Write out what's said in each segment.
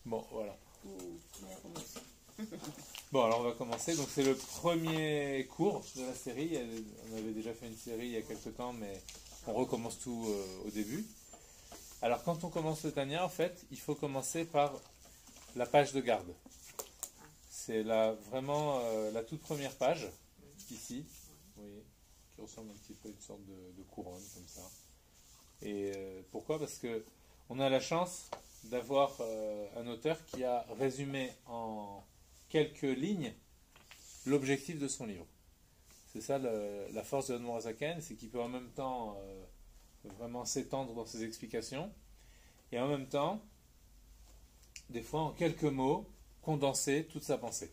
Bon, voilà. On va commencer. Bon, alors on va commencer. Donc c'est le premier cours de la série. On avait déjà fait une série il y a quelques temps, mais on recommence tout au début. Alors quand on commence le Tanya, en fait, il faut commencer par la page de garde. C'est vraiment la toute première page, ici, vous voyez, qui ressemble un petit peu à une sorte de couronne, comme ça. Et pourquoi? Parce que on a la chance d'avoir un auteur qui a résumé en quelques lignes l'objectif de son livre. C'est ça la force de Admor Hazaken, c'est qu'il peut en même temps vraiment s'étendre dans ses explications et en même temps, des fois en quelques mots, condenser toute sa pensée.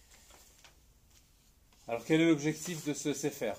Alors quel est l'objectif de ce Sefer?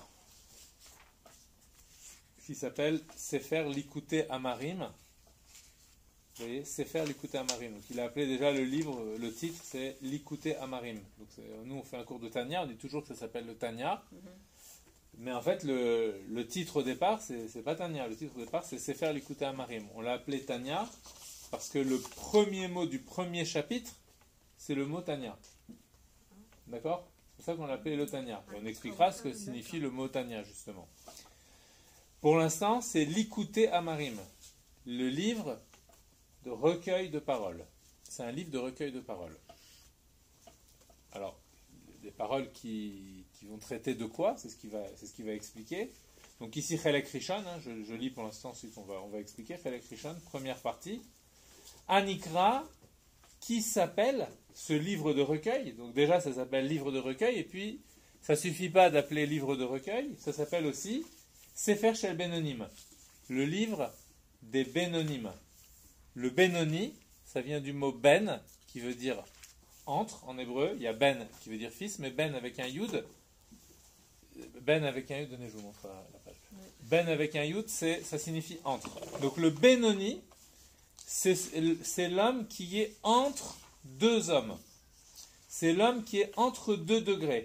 Qui s'appelle Sefer Likutei Amarim. Vous voyez, Sefer Likutei Amarim. Donc il a appelé déjà le livre, le titre c'est Likutei Amarim. Donc nous on fait un cours de Tanya, on dit toujours que ça s'appelle le Tanya. Mais en fait le titre au départ c'est pas Tanya, le titre au départ c'est Sefer Likutei Amarim. On l'a appelé Tanya parce que le premier mot du premier chapitre c'est le mot Tanya. D'accord? C'est pour ça qu'on l'a appelé le Tanya. Et on expliquera ce que signifie le mot Tanya justement. Pour l'instant c'est Likutei Amarim, le livre de recueil de paroles. C'est un livre de recueil de paroles. Alors, des paroles qui vont traiter de quoi? C'est ce qu'il va expliquer. Donc ici, Chelek Rishon, je lis pour l'instant, ensuite on va expliquer. Chelek Rishon, première partie. Anikra, qui s'appelle ce livre de recueil. Donc déjà, ça s'appelle livre de recueil, et puis, ça ne suffit pas d'appeler livre de recueil, ça s'appelle aussi Sefer Shel Benonim, le livre des Benonim. Le Benoni, ça vient du mot Ben, qui veut dire entre en hébreu. Il y a Ben qui veut dire fils, mais Ben avec un yud. Ben avec un yud, donnez, je vous montre la page. Ben avec un yud, ça signifie entre. Donc le Benoni, c'est l'homme qui est entre deux hommes. C'est l'homme qui est entre deux degrés.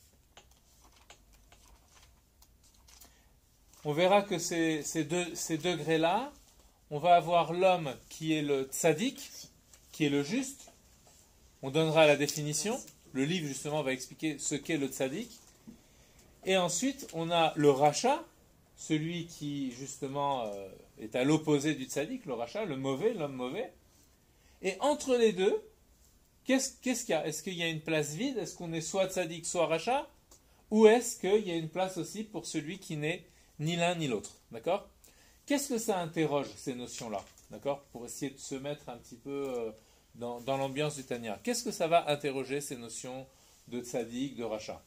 On verra que ces degrés-là, on va avoir l'homme qui est le tzaddik, qui est le juste. On donnera la définition. Le livre, justement, va expliquer ce qu'est le tzaddik. Et ensuite, on a le racha, celui qui, justement, est à l'opposé du tzaddik, le racha, le mauvais, l'homme mauvais. Et entre les deux, qu'est-ce qu'il y a? Est-ce qu'il y a une place vide? Est-ce qu'on est soit tzaddik, soit racha? Ou est-ce qu'il y a une place aussi pour celui qui n'est ni l'un ni l'autre? D'accord? Qu'est-ce que ça interroge, ces notions-là? D'accord? Pour essayer de se mettre un petit peu dans l'ambiance du Tanya. Qu'est-ce que ça va interroger, ces notions de tzaddik, de racha?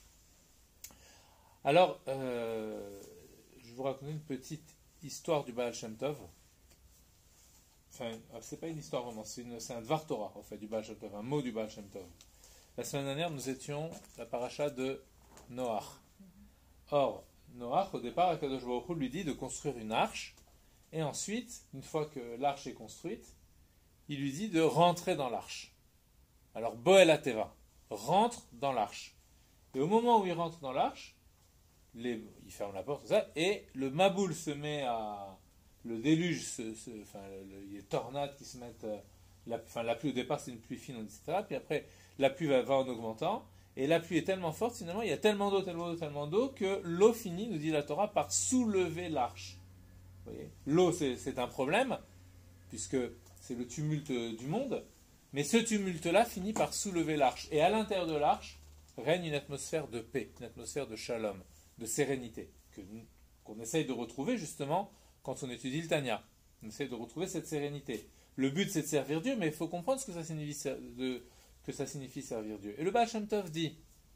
Alors, je vais vous raconter une petite histoire du Baal Shem Tov. Enfin, c'est pas une histoire vraiment, c'est un Dvar Torah, en fait, du Baal Shem Tov, un mot du Baal Shem Tov. La semaine dernière, nous étions la paracha de Noach. Or, Noach, au départ, Akadosh Baruch Hu lui dit de construire une arche, et ensuite, une fois que l'arche est construite, il lui dit de rentrer dans l'arche. Alors, Boel Ateva, rentre dans l'arche. Et au moment où il rentre dans l'arche, il ferme la porte, tout ça, et le Maboul se met à... Le déluge, il y a des tornades qui se mettent... la pluie, au départ, c'est une pluie fine, etc. Puis après, la pluie va en augmentant. Et la pluie est tellement forte, finalement, il y a tellement d'eau, que l'eau finit, nous dit la Torah, par soulever l'arche. Vous voyez, l'eau, c'est un problème, puisque c'est le tumulte du monde, mais ce tumulte-là finit par soulever l'arche. Et à l'intérieur de l'arche règne une atmosphère de paix, une atmosphère de shalom, de sérénité, qu'on essaye de retrouver justement quand on étudie le Tanya. On essaye de retrouver cette sérénité. Le but, c'est de servir Dieu, mais il faut comprendre ce que ça signifie servir Dieu. Et le Baal Shem Tov dit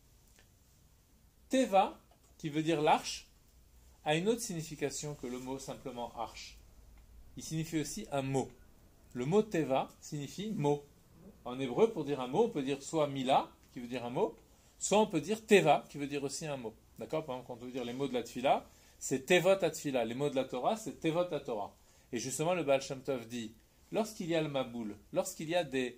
Teva, qui veut dire l'arche, a une autre signification que le mot simplement arche. Il signifie aussi un mot. Le mot Teva signifie mot. En hébreu, pour dire un mot, on peut dire soit Mila, qui veut dire un mot, soit on peut dire Teva, qui veut dire aussi un mot. D'accord? Par exemple, quand on veut dire les mots de la Tfila, c'est Tevot Atfila. Les mots de la Torah, c'est Tevot à Torah. Et justement, le Baal Shem Tov dit lorsqu'il y a le Maboul, lorsqu'il y a des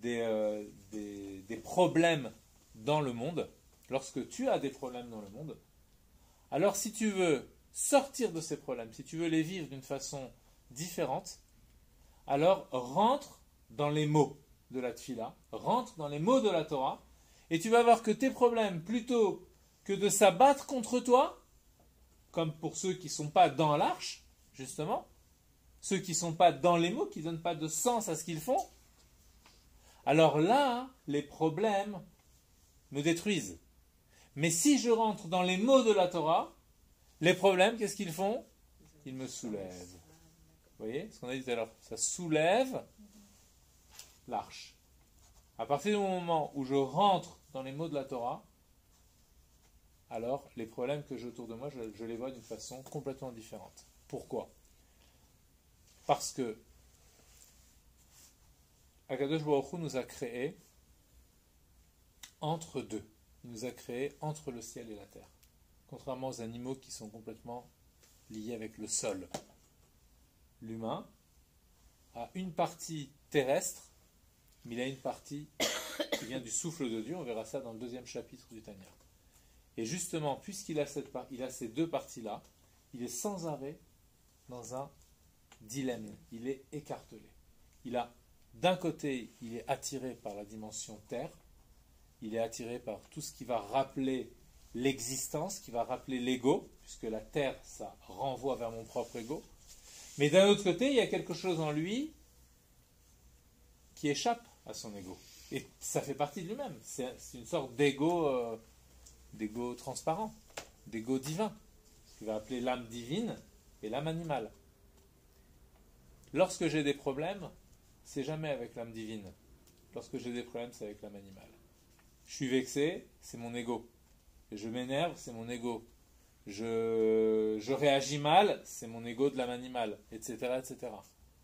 problèmes dans le monde, lorsque tu as des problèmes dans le monde, alors si tu veux sortir de ces problèmes, si tu veux les vivre d'une façon différente, alors rentre dans les mots. de la tfila, rentre dans les mots de la Torah, et tu vas voir que tes problèmes, plutôt que de s'abattre contre toi, comme pour ceux qui ne sont pas dans l'arche, justement, ceux qui ne sont pas dans les mots, qui ne donnent pas de sens à ce qu'ils font, alors là, les problèmes me détruisent. Mais si je rentre dans les mots de la Torah, les problèmes, qu'est-ce qu'ils font? Ils me soulèvent. Vous voyez ce qu'on a dit tout à l'heure? Ça soulève l'arche. À partir du moment où je rentre dans les mots de la Torah, alors les problèmes que j'ai autour de moi, je les vois d'une façon complètement différente. Pourquoi? Parce que Akadosh Baruch Hu nous a créés entre deux. Il nous a créés entre le ciel et la terre. Contrairement aux animaux qui sont complètement liés avec le sol. L'humain a une partie terrestre, mais il a une partie qui vient du souffle de Dieu. On verra ça dans le 2e chapitre du Tanya. Et justement, puisqu'il a ces deux parties-là, il est sans arrêt dans un dilemme. Il est écartelé. D'un côté, il est attiré par la dimension terre. Il est attiré par tout ce qui va rappeler l'existence, qui va rappeler l'ego, puisque la terre, ça renvoie vers mon propre ego. Mais d'un autre côté, il y a quelque chose en lui qui échappe à son ego. Et ça fait partie de lui-même. C'est une sorte d'ego transparent, d'ego divin, ce qu'il va appeler l'âme divine et l'âme animale. Lorsque j'ai des problèmes, c'est jamais avec l'âme divine. Lorsque j'ai des problèmes, c'est avec l'âme animale. Je suis vexé, c'est mon ego. Je m'énerve, c'est mon ego. Je réagis mal, c'est mon ego de l'âme animale, etc., etc.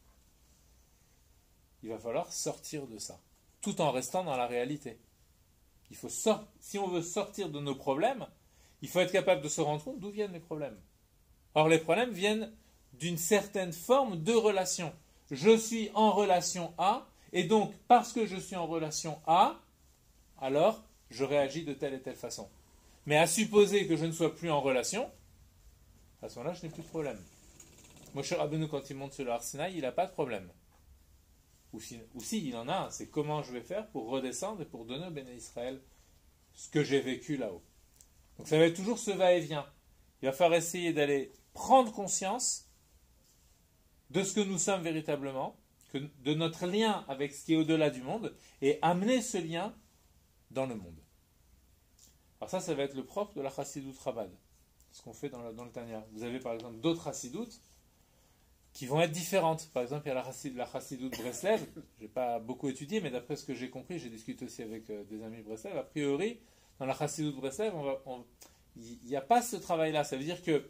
Il va falloir sortir de ça, tout en restant dans la réalité. Si on veut sortir de nos problèmes, il faut être capable de se rendre compte d'où viennent les problèmes. Or, les problèmes viennent d'une certaine forme de relation. Je suis en relation A, et donc, parce que je suis en relation A, alors, je réagis de telle et telle façon. Mais à supposer que je ne sois plus en relation, à ce moment-là, je n'ai plus de problème. Moshe Rabbeinu, quand il monte sur le Har Sinaï, il n'a pas de problème. Ou si, il en a un, c'est comment je vais faire pour redescendre et pour donner au Béné Israël ce que j'ai vécu là-haut. Donc ça va être toujours ce va-et-vient. Il va falloir essayer d'aller prendre conscience de ce que nous sommes véritablement, de notre lien avec ce qui est au-delà du monde, et amener ce lien dans le monde. Alors ça va être le propre de la Chassidoute Chabad, ce qu'on fait dans le Tanya. Vous avez par exemple d'autres Chassidoutes qui vont être différentes. Par exemple, il y a la Chassidoute Breslev, je n'ai pas beaucoup étudié, mais d'après ce que j'ai compris, j'ai discuté aussi avec des amis Breslev, a priori, dans la Chassidoute Breslev, il n'y a pas ce travail-là. Ça veut dire que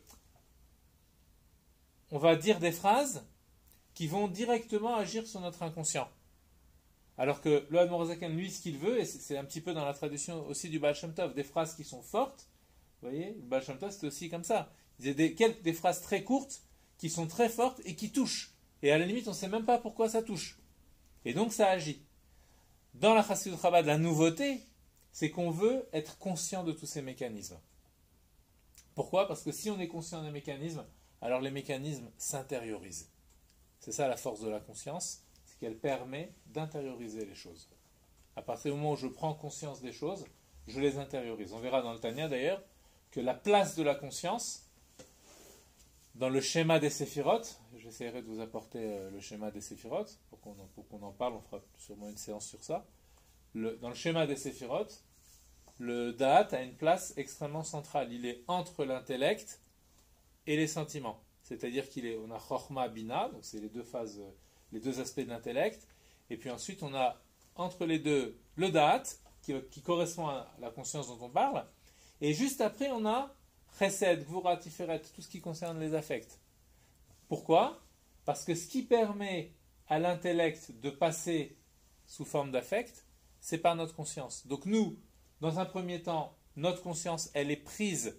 on va dire des phrases qui vont directement agir sur notre inconscient. Alors que le Admor Zaken, lui, ce qu'il veut, et c'est un petit peu dans la tradition aussi du Baal Shem Tov, des phrases qui sont fortes. Vous voyez, le Baal Shem Tov, c'était aussi comme ça. Il y a des phrases très courtes, qui sont très fortes et qui touchent. Et à la limite, on ne sait même pas pourquoi ça touche. Et donc, ça agit. Dans la Chassidut Chabad, la nouveauté, c'est qu'on veut être conscient de tous ces mécanismes. Pourquoi? Parce que si on est conscient des mécanismes, alors les mécanismes s'intériorisent. C'est ça la force de la conscience, c'est qu'elle permet d'intérioriser les choses. À partir du moment où je prends conscience des choses, je les intériorise. On verra dans le Tanya d'ailleurs que la place de la conscience, dans le schéma des séphirotes, j'essaierai de vous apporter le schéma des séphirotes, pour qu'on en parle, on fera sûrement une séance sur ça. Dans le schéma des séphirotes, le Da'at a une place extrêmement centrale. Il est entre l'intellect et les sentiments. C'est-à-dire on a Chochma Bina, donc c'est les deux aspects de l'intellect, et puis ensuite on a entre les deux le Da'at, qui correspond à la conscience dont on parle, et juste après on a Chesed, Gvura, Tiferet, tout ce qui concerne les affects. Pourquoi? Parce que ce qui permet à l'intellect de passer sous forme d'affect, c'est par notre conscience. Donc nous, dans un premier temps, notre conscience, elle est prise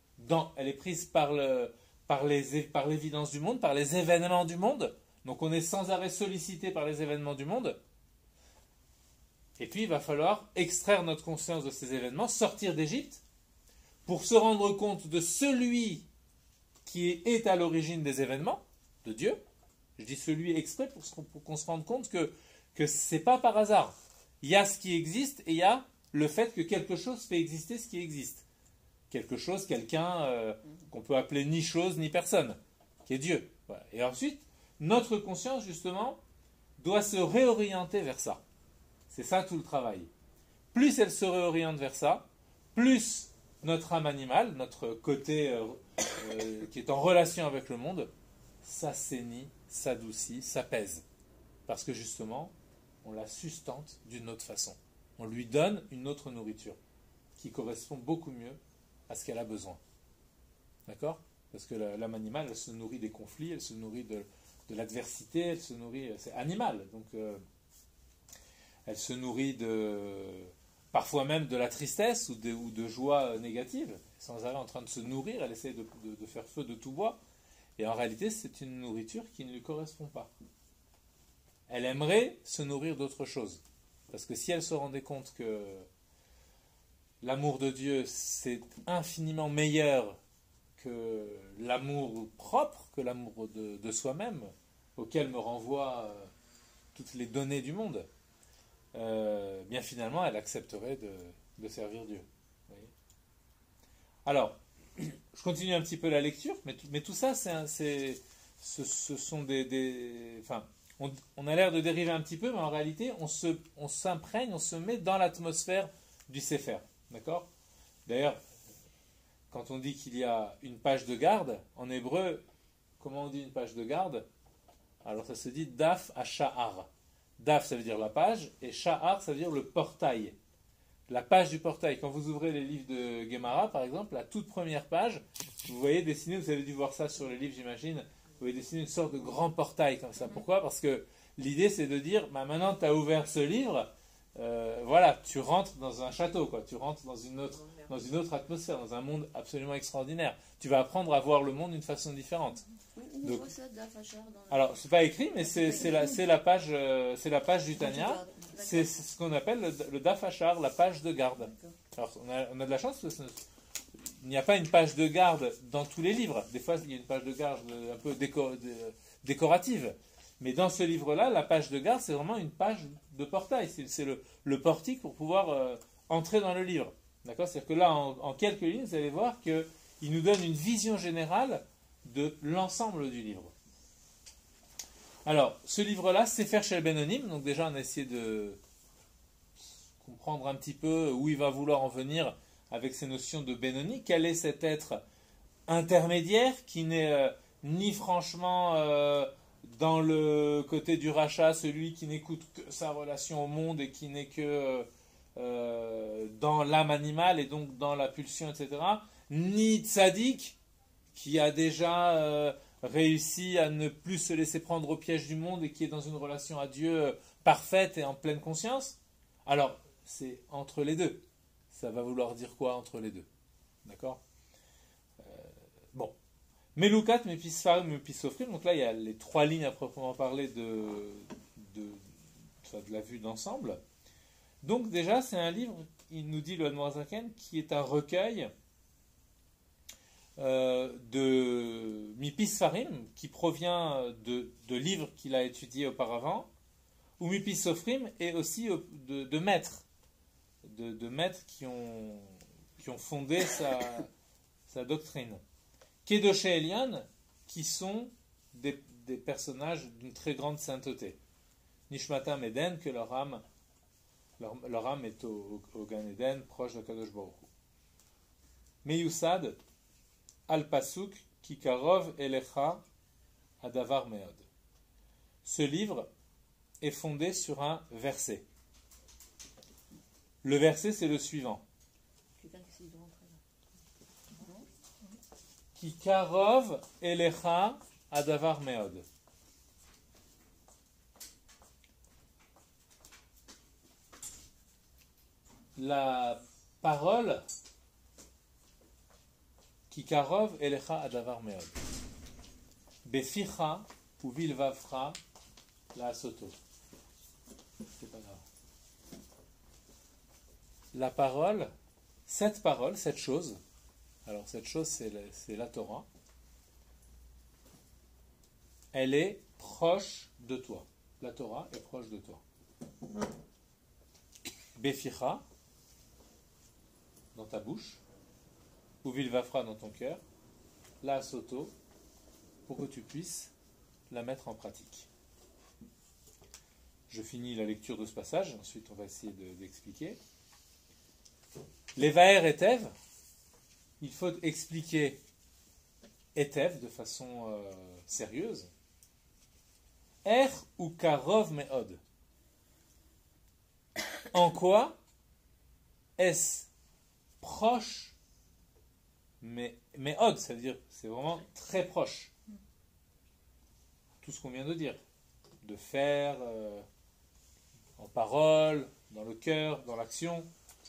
par l'évidence du monde, par les événements du monde. Donc on est sans arrêt sollicité par les événements du monde. Et puis il va falloir extraire notre conscience de ces événements, sortir d'Égypte, pour se rendre compte de celui qui est à l'origine des événements, de Dieu. Je dis celui exprès pour qu'on se rende compte que que c'est pas par hasard. Il y a ce qui existe et il y a le fait que quelque chose fait exister ce qui existe. Quelque chose, quelqu'un qu'on peut appeler ni chose ni personne, qui est Dieu. Voilà. Et ensuite, notre conscience, justement, doit se réorienter vers ça. C'est ça tout le travail. Plus elle se réoriente vers ça, plus notre âme animale, notre côté qui est en relation avec le monde, s'assainit, s'adoucit, s'apaise. Parce que justement, on la sustente d'une autre façon. On lui donne une autre nourriture qui correspond beaucoup mieux à ce qu'elle a besoin. D'accord ? Parce que l'âme animale, elle se nourrit des conflits, elle se nourrit de l'adversité, elle se nourrit... C'est animal, donc elle se nourrit parfois même de la tristesse ou de joie négative. Sans arrêt en train de se nourrir, elle essaie de faire feu de tout bois. Et en réalité, c'est une nourriture qui ne lui correspond pas. Elle aimerait se nourrir d'autre chose. Parce que si elle se rendait compte que l'amour de Dieu, c'est infiniment meilleur que l'amour propre, que l'amour de soi-même, auquel me renvoient toutes les données du monde, bien finalement, elle accepterait de servir Dieu. Vous voyez ? Alors, je continue un petit peu la lecture, mais tout ça, ce sont enfin, on a l'air de dériver un petit peu, mais en réalité, on s'imprègne, on se met dans l'atmosphère du Sefer. D'accord ? D'ailleurs, quand on dit qu'il y a une page de garde, en hébreu, comment on dit une page de garde ? Alors ça se dit Daf à Sha'ar. Daf, ça veut dire la page, et Sha'ar, ça veut dire le portail. La page du portail. Quand vous ouvrez les livres de Gemara, par exemple, la toute première page, vous voyez dessiner, vous avez dû voir ça sur les livres, j'imagine, vous voyez dessiner une sorte de grand portail comme ça. Pourquoi ? Parce que l'idée, c'est de dire, bah, maintenant tu as ouvert ce livre, voilà, tu rentres dans un château, quoi. Tu rentres dans une autre atmosphère, dans un monde absolument extraordinaire. Tu vas apprendre à voir le monde d'une façon différente. Donc, alors, c'est pas écrit, mais c'est la page du Tanya. C'est ce qu'on appelle le Daf Hachar, la page de garde. Alors, on a de la chance parce qu'il n'y a pas une page de garde dans tous les livres. Des fois, il y a une page de garde un peu décorative. Mais dans ce livre-là, la page de garde, c'est vraiment une page de portail. C'est le portique pour pouvoir entrer dans le livre. D'accord ? C'est-à-dire que là, en quelques lignes, vous allez voir qu'il nous donne une vision générale de l'ensemble du livre. Alors, ce livre-là, Sefer Shel Benonim, donc déjà on a essayé de comprendre un petit peu où il va vouloir en venir avec ces notions de Benoni. Quel est cet être intermédiaire qui n'est ni franchement dans le côté du rachat, celui qui n'écoute que sa relation au monde et qui n'est que dans l'âme animale et donc dans la pulsion, etc. Ni tzaddik, qui a déjà réussi à ne plus se laisser prendre au piège du monde et qui est dans une relation à Dieu parfaite et en pleine conscience. Alors, c'est entre les deux. Ça va vouloir dire quoi entre les deux ? D'accord ? Bon. Melukat, Mepisfarim, Mepisofrim. Donc là, il y a les trois lignes à proprement parler de la vue d'ensemble. Donc déjà, c'est un livre, il nous dit le Admorazaken, qui est un recueil de Mipisfarim, qui provient de livres qu'il a étudiés auparavant, ou Mipisofrim, et aussi de maîtres, de maîtres qui ont fondé sa doctrine. Kedoshé Elian, qui sont des personnages d'une très grande sainteté. Nishmatam Eden, que leur âme est au Gan Eden, proche de Kadosh Baruch Hu. Meyusad, Al-Pasuk, Kikarov Elecha, Adavar Meod. Ce livre est fondé sur un verset. Le verset, c'est le suivant. Kikarov Elecha, Adavar Meod. La parole Kikarov Elecha Adavar Meod. Beficha ou Vilvavcha la Soto. C'est pas grave. La parole, cette chose, alors cette chose c'est la Torah, elle est proche de toi. La Torah est proche de toi. Beficha, dans ta bouche, ou Vilvafra dans ton cœur, la Soto, pour que tu puisses la mettre en pratique. Je finis la lecture de ce passage, ensuite on va essayer d'expliquer. Les Vaer Etev, il faut expliquer Etev de façon sérieuse. Er ou Karov Meod. En quoi est-ce proche, mais Meod, c'est-à-dire c'est vraiment très proche. Tout ce qu'on vient de dire. De faire en parole, dans le cœur, dans l'action.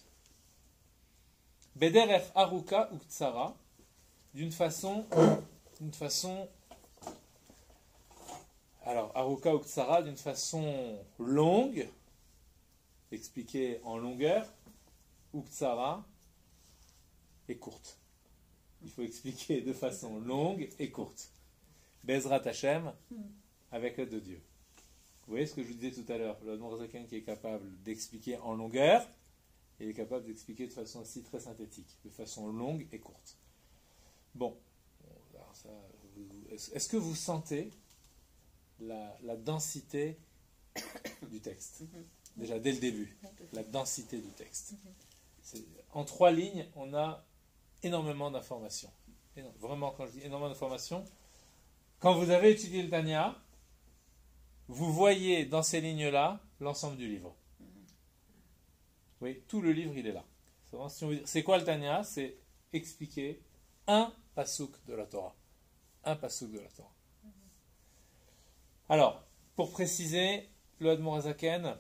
Bederech Aruka ou Tsara, d'une façon. Alors, Aruka ou Tsara, d'une façon longue, expliquée en longueur, ou Tsara, et courte. Il faut expliquer de façon longue et courte. Bezrat Hashem, avec l'aide de Dieu. Vous voyez ce que je vous disais tout à l'heure, le Admorazaken qui est capable d'expliquer en longueur, et est capable d'expliquer de façon aussi très synthétique, de façon longue et courte. Bon, alors ça, est-ce que vous sentez la densité du texte? Déjà dès le début, la densité du texte. En 3 lignes, on a énormément d'informations. Vraiment, quand je dis énormément d'informations, quand vous avez étudié le Tanya, vous voyez dans ces lignes-là l'ensemble du livre. Oui, tout le livre, il est là. C'est quoi le Tanya? C'est expliquer un pasouk de la Torah. Un pasouk de la Torah. Alors, pour préciser, le Admorazaken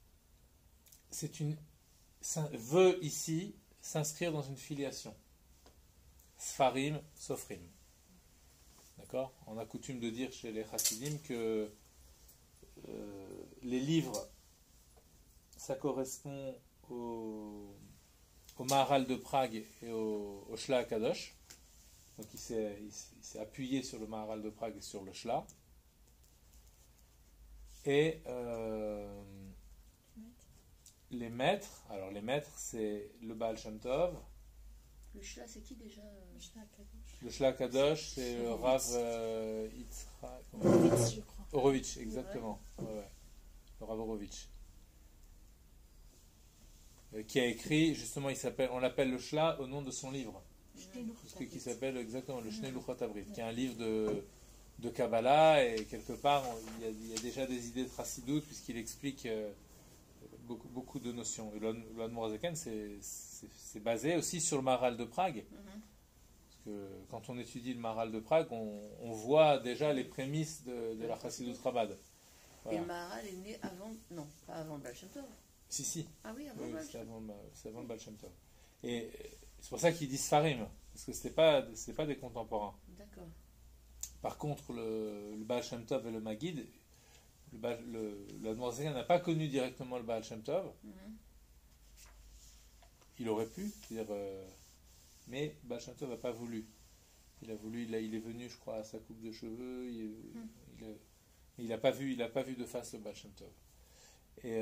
veut ici s'inscrire dans une filiation. Sfarim, Sofrim. D'accord? On a coutume de dire chez les Chassidim que les livres, ça correspond au Maharal de Prague et au Shla Akadosh. Donc il s'est appuyé sur le Maharal de Prague et sur le Shla. Et les maîtres, alors les maîtres c'est le Baal Shem Tov. Le Shla c'est qui déjà? Le Shla Kadosh c'est le Rav Yitzhak Horowitz, exactement. Ouais. Le Rav Horowitz. Qui a écrit, justement, on l'appelle le Shla au nom de son livre. Qui s'appelle exactement le Shnei Luchot Abrit, qui est un livre de Kabbalah, et quelque part, il y a déjà des idées de Chassidut, puisqu'il explique beaucoup de notions. Et l'Admorazaken, c'est basé aussi sur le Maharal de Prague. Parce que quand on étudie le Maharal de Prague, on voit déjà les prémices de la Chassidut Chabad. Voilà. Et le Maharal est né avant, non, pas avant le Baal Shem Tov. Si. Ah oui, avant le Baal Shem Tov. C'est avant le Baal Shem Tov. Et c'est pour ça qu'ils disent Sfarim, parce que c'est pas des contemporains. D'accord. Par contre, le Baal Shem Tov et le Maggid, l'Admorazaken n'a pas connu directement le Baal Shem Tov. Il aurait pu, mais Baal Shem Tov n'a pas voulu. Il est venu, je crois, à sa coupe de cheveux. Il n'a pas vu de face le Baal Shem Tov. Et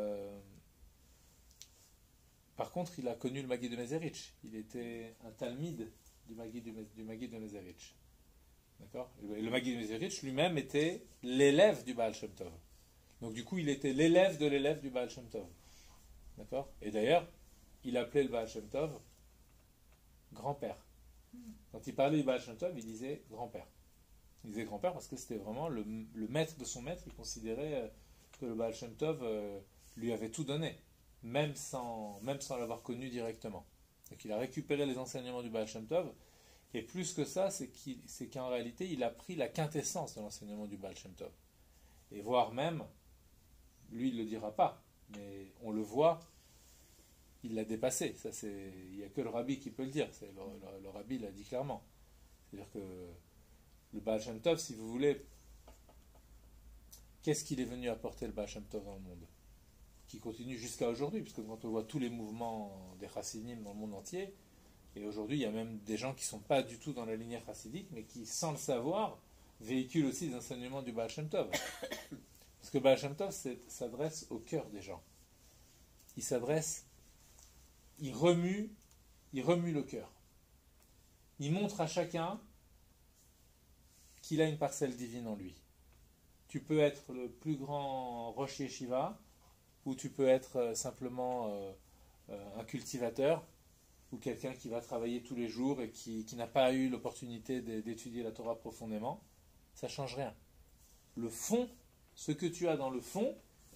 par contre, il a connu le Maggid de Mezerich. Il était un talmide du Maggid de Mezerich. D'accord? Et le Maggid de Mezerich lui-même était l'élève du Baal Shem Tov. Donc du coup, il était l'élève de l'élève du Baal Shem Tov. D'accord? Et d'ailleurs, il appelait le Baal Shem Tov grand-père. Quand il parlait du Baal Shem Tov, il disait grand-père. Il disait grand-père parce que c'était vraiment le maître de son maître. Il considérait que le Baal Shem Tov lui avait tout donné, même sans l'avoir connu directement. Donc il a récupéré les enseignements du Baal Shem Tov, et plus que ça, c'est qu'en réalité, il a pris la quintessence de l'enseignement du Baal Shem Tov. Et voire même, lui il ne le dira pas, mais on le voit, il l'a dépassé. Ça, il n'y a que le Rabbi qui peut le dire. Le Rabbi l'a dit clairement. C'est-à-dire que le Baal Shem Tov, si vous voulez, qu'est-ce qu'il est venu apporter le Baal Shem Tov dans le monde? Qui continue jusqu'à aujourd'hui, puisque quand on voit tous les mouvements des chassidim dans le monde entier, et aujourd'hui il y a même des gens qui ne sont pas du tout dans la lignée chassidique, mais qui, sans le savoir, véhiculent aussi les enseignements du Baal Shem Tov. Parce que Baal Shem Tov s'adresse au cœur des gens. Il remue le cœur. Il montre à chacun qu'il a une parcelle divine en lui. Tu peux être le plus grand Rosh Yeshiva, ou tu peux être simplement un cultivateur, ou quelqu'un qui va travailler tous les jours et qui n'a pas eu l'opportunité d'étudier la Torah profondément. Ça ne change rien. Le fond, ce que tu as dans le fond,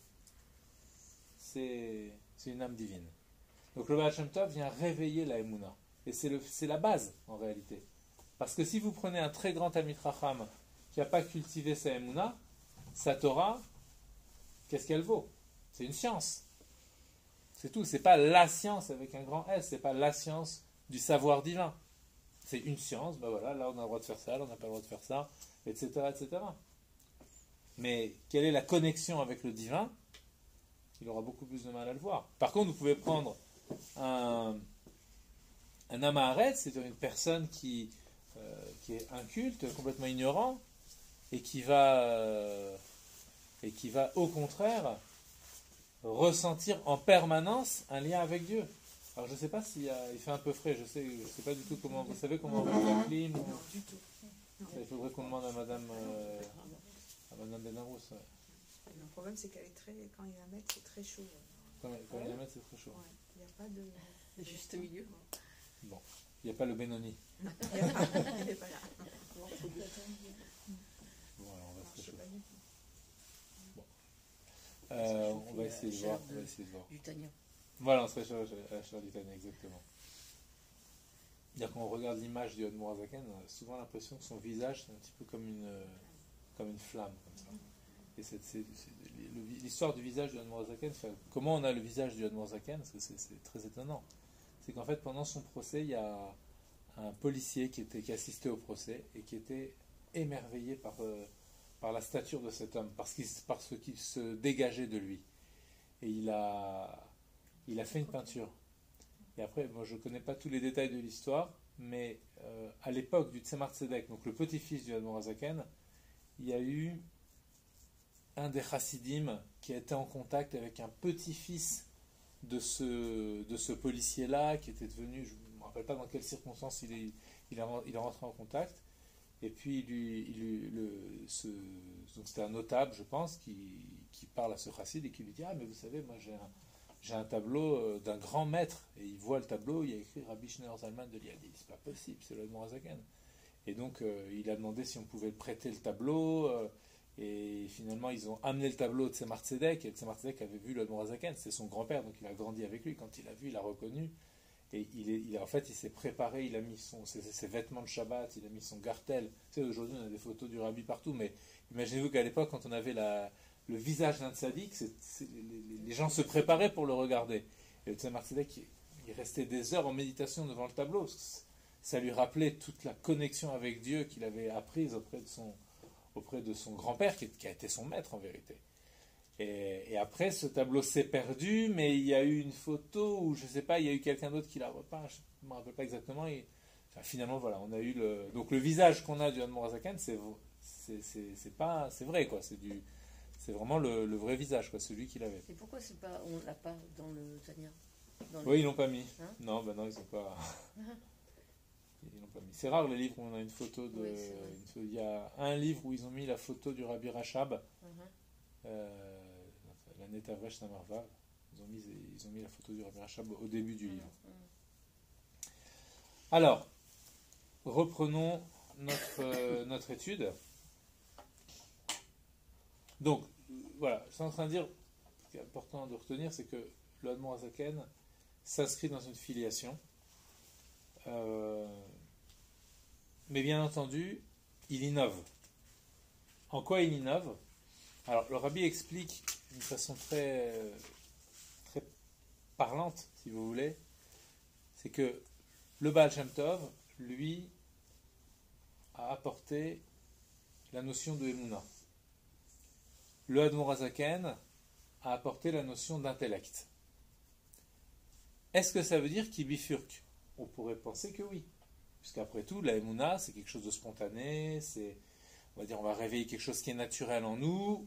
c'est une âme divine. Donc le Baal Shem Tov vient réveiller la Emouna. Et c'est la base, en réalité. Parce que si vous prenez un très grand Talmid Chacham qui n'a pas cultivé sa Emouna, sa Torah, qu'est-ce qu'elle vaut? C'est une science. C'est tout. C'est pas la science avec un grand S. C'est pas la science du savoir divin. C'est une science. Ben voilà, là on a le droit de faire ça, là on n'a pas le droit de faire ça, etc., etc. Mais quelle est la connexion avec le divin? Il aura beaucoup plus de mal à le voir. Par contre, vous pouvez prendre un Amaharet, c'est-à-dire une personne qui est inculte, complètement ignorant, et qui va au contraire ressentir en permanence un lien avec Dieu. Alors je ne sais pas s'il fait un peu frais, je sais pas du tout comment, vous savez comment on met la clim Non, du tout. Non. Il faudrait qu'on demande à Madame Benarous. Ouais. Le problème, c'est qu'elle est très, quand il y a un mètre, c'est très chaud. Quand il y a un mètre, c'est très chaud. Ouais. Il n'y a pas de... Juste milieu. Bon, il n'y a pas le Benoni. Non, il n'est pas là. Bon, alors on va se réchauffer. On va essayer de voir. Du Tania. Voilà, on se réchauffe à la chair du Tania, exactement. C'est-à-dire quand on regarde l'image du Admor Hazaken, on a souvent l'impression que son visage, c'est un petit peu comme une flamme, comme ça. Et l'histoire du visage du Admor Hazaken, comment on a le visage du Admor Hazaken, parce que c'est très étonnant. C'est qu'en fait, pendant son procès, il y a un policier qui assistait au procès et qui était émerveillé par la stature de cet homme, parce qu'il se dégageait de lui. Et il a fait une peinture. Et après, moi je ne connais pas tous les détails de l'histoire, mais à l'époque du Tzemar Tzedek, donc le petit-fils du Admor Hazaken, il y a eu un des chassidim qui a été en contact avec un petit-fils de ce policier-là, qui était devenu, je ne me rappelle pas dans quelles circonstances il est rentré en contact, et puis donc c'était un notable, je pense, qui parle à ce chassid et qui lui dit: ah, mais vous savez, moi j'ai un tableau d'un grand maître, et il voit le tableau, il y a écrit Rabbi Schneur Zalman de Liadi. C'est pas possible, c'est le Admor Hazaken. Et donc il a demandé si on pouvait prêter le tableau, et finalement ils ont amené le tableau de Tzemar Tzedek, et Tzemar Tzedek avait vu le Admor Hazaken, c'était son grand-père, donc il a grandi avec lui. Quand il a vu, il a reconnu, et en fait il s'est préparé, il a mis ses vêtements de Shabbat, il a mis son gartel. Tu sais, aujourd'hui on a des photos du Rabbi partout, mais imaginez-vous qu'à l'époque, quand on avait le visage d'un tzaddik, les gens se préparaient pour le regarder. Et le Tzemar Tzedek, il restait des heures en méditation devant le tableau. Ça lui rappelait toute la connexion avec Dieu qu'il avait apprise auprès de son grand-père, qui a été son maître en vérité. Et après, ce tableau s'est perdu, mais il y a eu une photo où, je ne sais pas, il y a eu quelqu'un d'autre qui l'a repeint, je ne me rappelle pas exactement. Finalement, voilà, on a eu donc le visage qu'on a du Admor Hazaken, c'est vrai, quoi. C'est vraiment le vrai visage, quoi, celui qu'il avait. Et pourquoi on l'a pas dans le Tania? Oui, ils l'ont pas mis. Hein? Non, ben non, ils n'ont pas. Ils l'ont pas mis. C'est rare les livres où on a une photo de. Oui, il y a un livre où ils ont mis la photo du Rabbi Rachab, la Netavresh Samarvav. Ils ont mis la photo du Rabbi Rachab au début du livre. Alors, reprenons notre étude. Donc, voilà, je suis en train de dire, ce qui est important de retenir, c'est que le Admor Hazaken s'inscrit dans une filiation. Mais bien entendu, il innove. En quoi il innove? Alors, le Rabbi explique d'une façon très, très parlante, si vous voulez, c'est que le Baal Shem Tov, lui, a apporté la notion de Emouna. Le Admor Hazaken a apporté la notion d'intellect. Est-ce que ça veut dire qu'il bifurque? On pourrait penser que oui. Puisqu'après tout, la Emouna, c'est quelque chose de spontané, on va réveiller quelque chose qui est naturel en nous.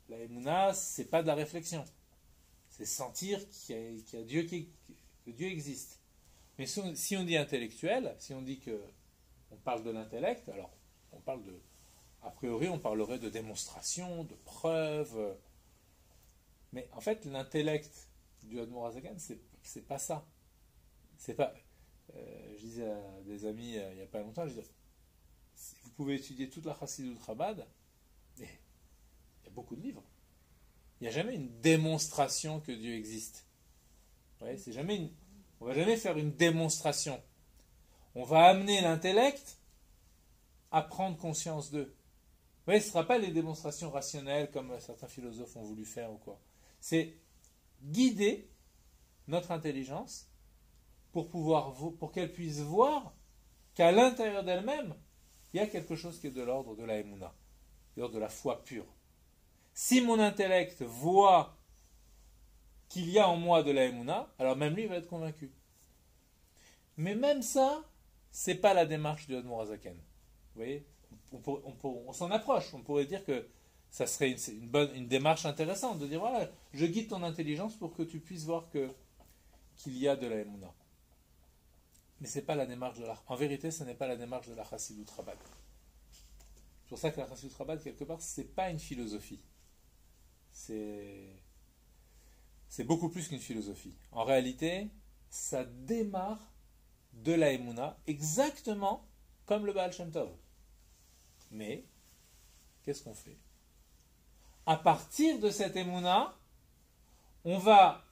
La Emouna, c'est pas de la réflexion. C'est sentir qu'il y a Dieu que Dieu existe. Mais si on dit intellectuel, si on dit que on parle de l'intellect, alors on parle de, a priori, on parlerait de démonstration, de preuve. Mais en fait, l'intellect du Admor Hazaken, c'est pas ça. C'est pas. Je disais à des amis il n'y a pas longtemps, je disais, vous pouvez étudier toute la Chassidut Chabad, et il y a beaucoup de livres. Il n'y a jamais une démonstration que Dieu existe. Ouais, on ne va jamais faire une démonstration. On va amener l'intellect à prendre conscience d'eux. Vous voyez, ce ne sera pas les démonstrations rationnelles comme certains philosophes ont voulu faire ou quoi. C'est guider notre intelligence pour qu'elle puisse voir qu'à l'intérieur d'elle-même, il y a quelque chose qui est de l'ordre de la Emouna, de l'ordre de la foi pure. Si mon intellect voit qu'il y a en moi de la Emouna, alors même lui il va être convaincu. Mais même ça, c'est pas la démarche du Admor Hazaken. Vous voyez, on s'en approche. On pourrait dire que ça serait une démarche intéressante de dire voilà, je guide ton intelligence pour que tu puisses voir qu'il y a de la Emouna. Mais c'est pas la démarche en vérité, ce n'est pas la démarche de la Chassidut Chabad. C'est pour ça que la Chassidut Chabad, quelque part, c'est pas une philosophie. C'est beaucoup plus qu'une philosophie. En réalité, ça démarre de la Emouna, exactement comme le Baal Shem Tov. Mais, qu'est-ce qu'on fait? À partir de cette Emouna, on va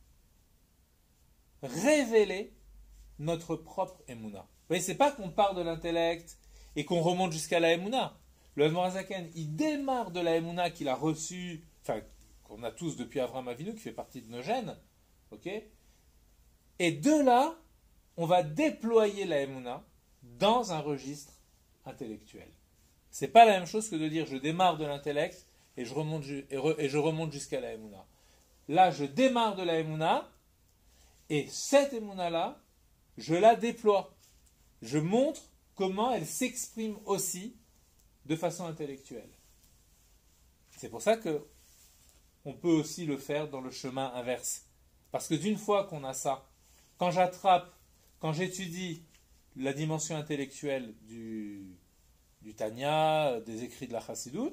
révéler notre propre Emouna. Vous voyez, c'est pas qu'on part de l'intellect et qu'on remonte jusqu'à la Emouna. Le Admor Hazaken, il démarre de la Emouna qu'il a reçue, enfin, qu'on a tous depuis Avraham Avinu, qui fait partie de nos gènes, ok? Et de là, on va déployer la Emouna dans un registre intellectuel. C'est pas la même chose que de dire je démarre de l'intellect et je remonte jusqu'à la Emouna. Là, je démarre de la Emouna et cette Emouna-là, je la déploie. Je montre comment elle s'exprime aussi de façon intellectuelle. C'est pour ça que on peut aussi le faire dans le chemin inverse. Parce que d'une fois qu'on a ça, quand j'étudie la dimension intellectuelle du Tanya, des écrits de la Chassidut,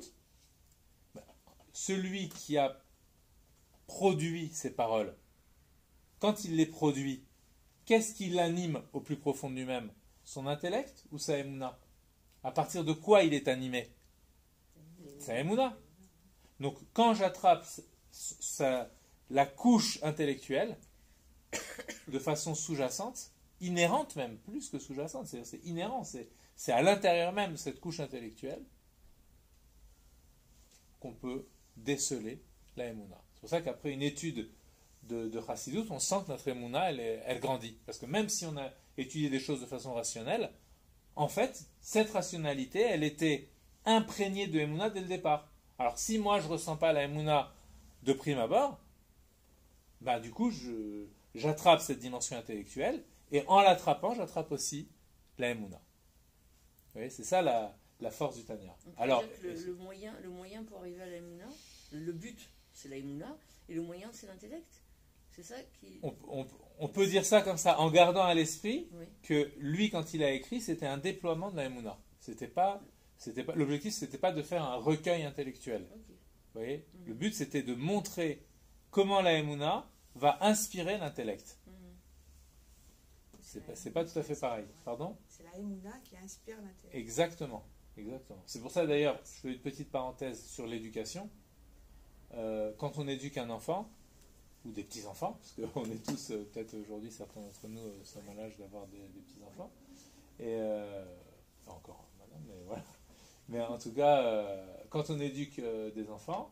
celui qui a produit ces paroles, quand il les produit, qu'est-ce qui l'anime au plus profond de lui-même? Son intellect ou sa Emouna? À partir de quoi il est animé? Sa Emouna. Donc quand j'attrape la couche intellectuelle de façon sous-jacente, inhérente même, plus que sous-jacente, c'est inhérent, c'est à l'intérieur même de cette couche intellectuelle qu'on peut déceler la Emouna. C'est pour ça qu'après une étude de Chassidut, on sent que notre Emouna, elle grandit. Parce que même si on a étudié des choses de façon rationnelle, en fait, cette rationalité, elle était imprégnée de Emouna dès le départ. Alors si moi je ne ressens pas la Emouna de prime abord, du coup j'attrape cette dimension intellectuelle et en l'attrapant j'attrape aussi la Emouna. Vous voyez, c'est ça la force du Tanya. Alors, le moyen pour arriver à la Emouna, le but c'est la Emouna et le moyen c'est l'intellect. C'est ça qui... On peut dire ça comme ça en gardant à l'esprit oui. que lui quand il a écrit c'était un déploiement de la Emouna. L'objectif c'était pas de faire un recueil intellectuel. Okay. Vous voyez, le but c'était de montrer comment la Emouna va inspirer l'intellect. C'est pas tout à fait pareil. Pardon? C'est la Emouna qui inspire l'intellect. Exactement. C'est pour ça d'ailleurs, je fais une petite parenthèse sur l'éducation. Quand on éduque un enfant, ou des petits-enfants, parce qu'on est tous, peut-être aujourd'hui, certains d'entre nous sommes à l'âge d'avoir des petits-enfants. Et, pas encore, madame, mais voilà. Mais en tout cas, quand on éduque des enfants,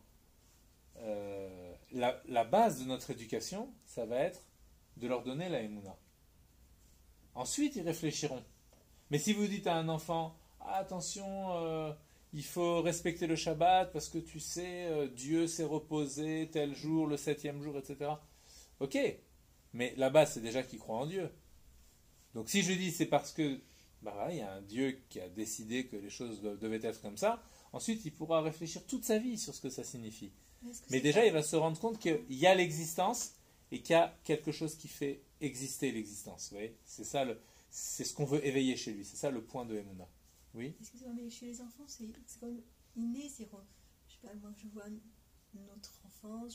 la base de notre éducation, ça va être de leur donner la Emouna. Ensuite, ils réfléchiront. Mais si vous dites à un enfant, attention, il faut respecter le Shabbat parce que tu sais, Dieu s'est reposé tel jour, le 7e jour, etc. Ok, mais la base, c'est déjà qu'il croit en Dieu. Donc si je dis c'est parce que il y a un Dieu qui a décidé que les choses devaient être comme ça, ensuite il pourra réfléchir toute sa vie sur ce que ça signifie. Mais déjà, il va se rendre compte qu'il y a l'existence et qu'il y a quelque chose qui fait exister l'existence. Vous voyez, c'est ce qu'on veut éveiller chez lui. C'est ça le point de Emouna. Oui. Excusez-moi, mais chez les enfants, c'est quand même inné. Je sais pas, moi, je vois notre enfance,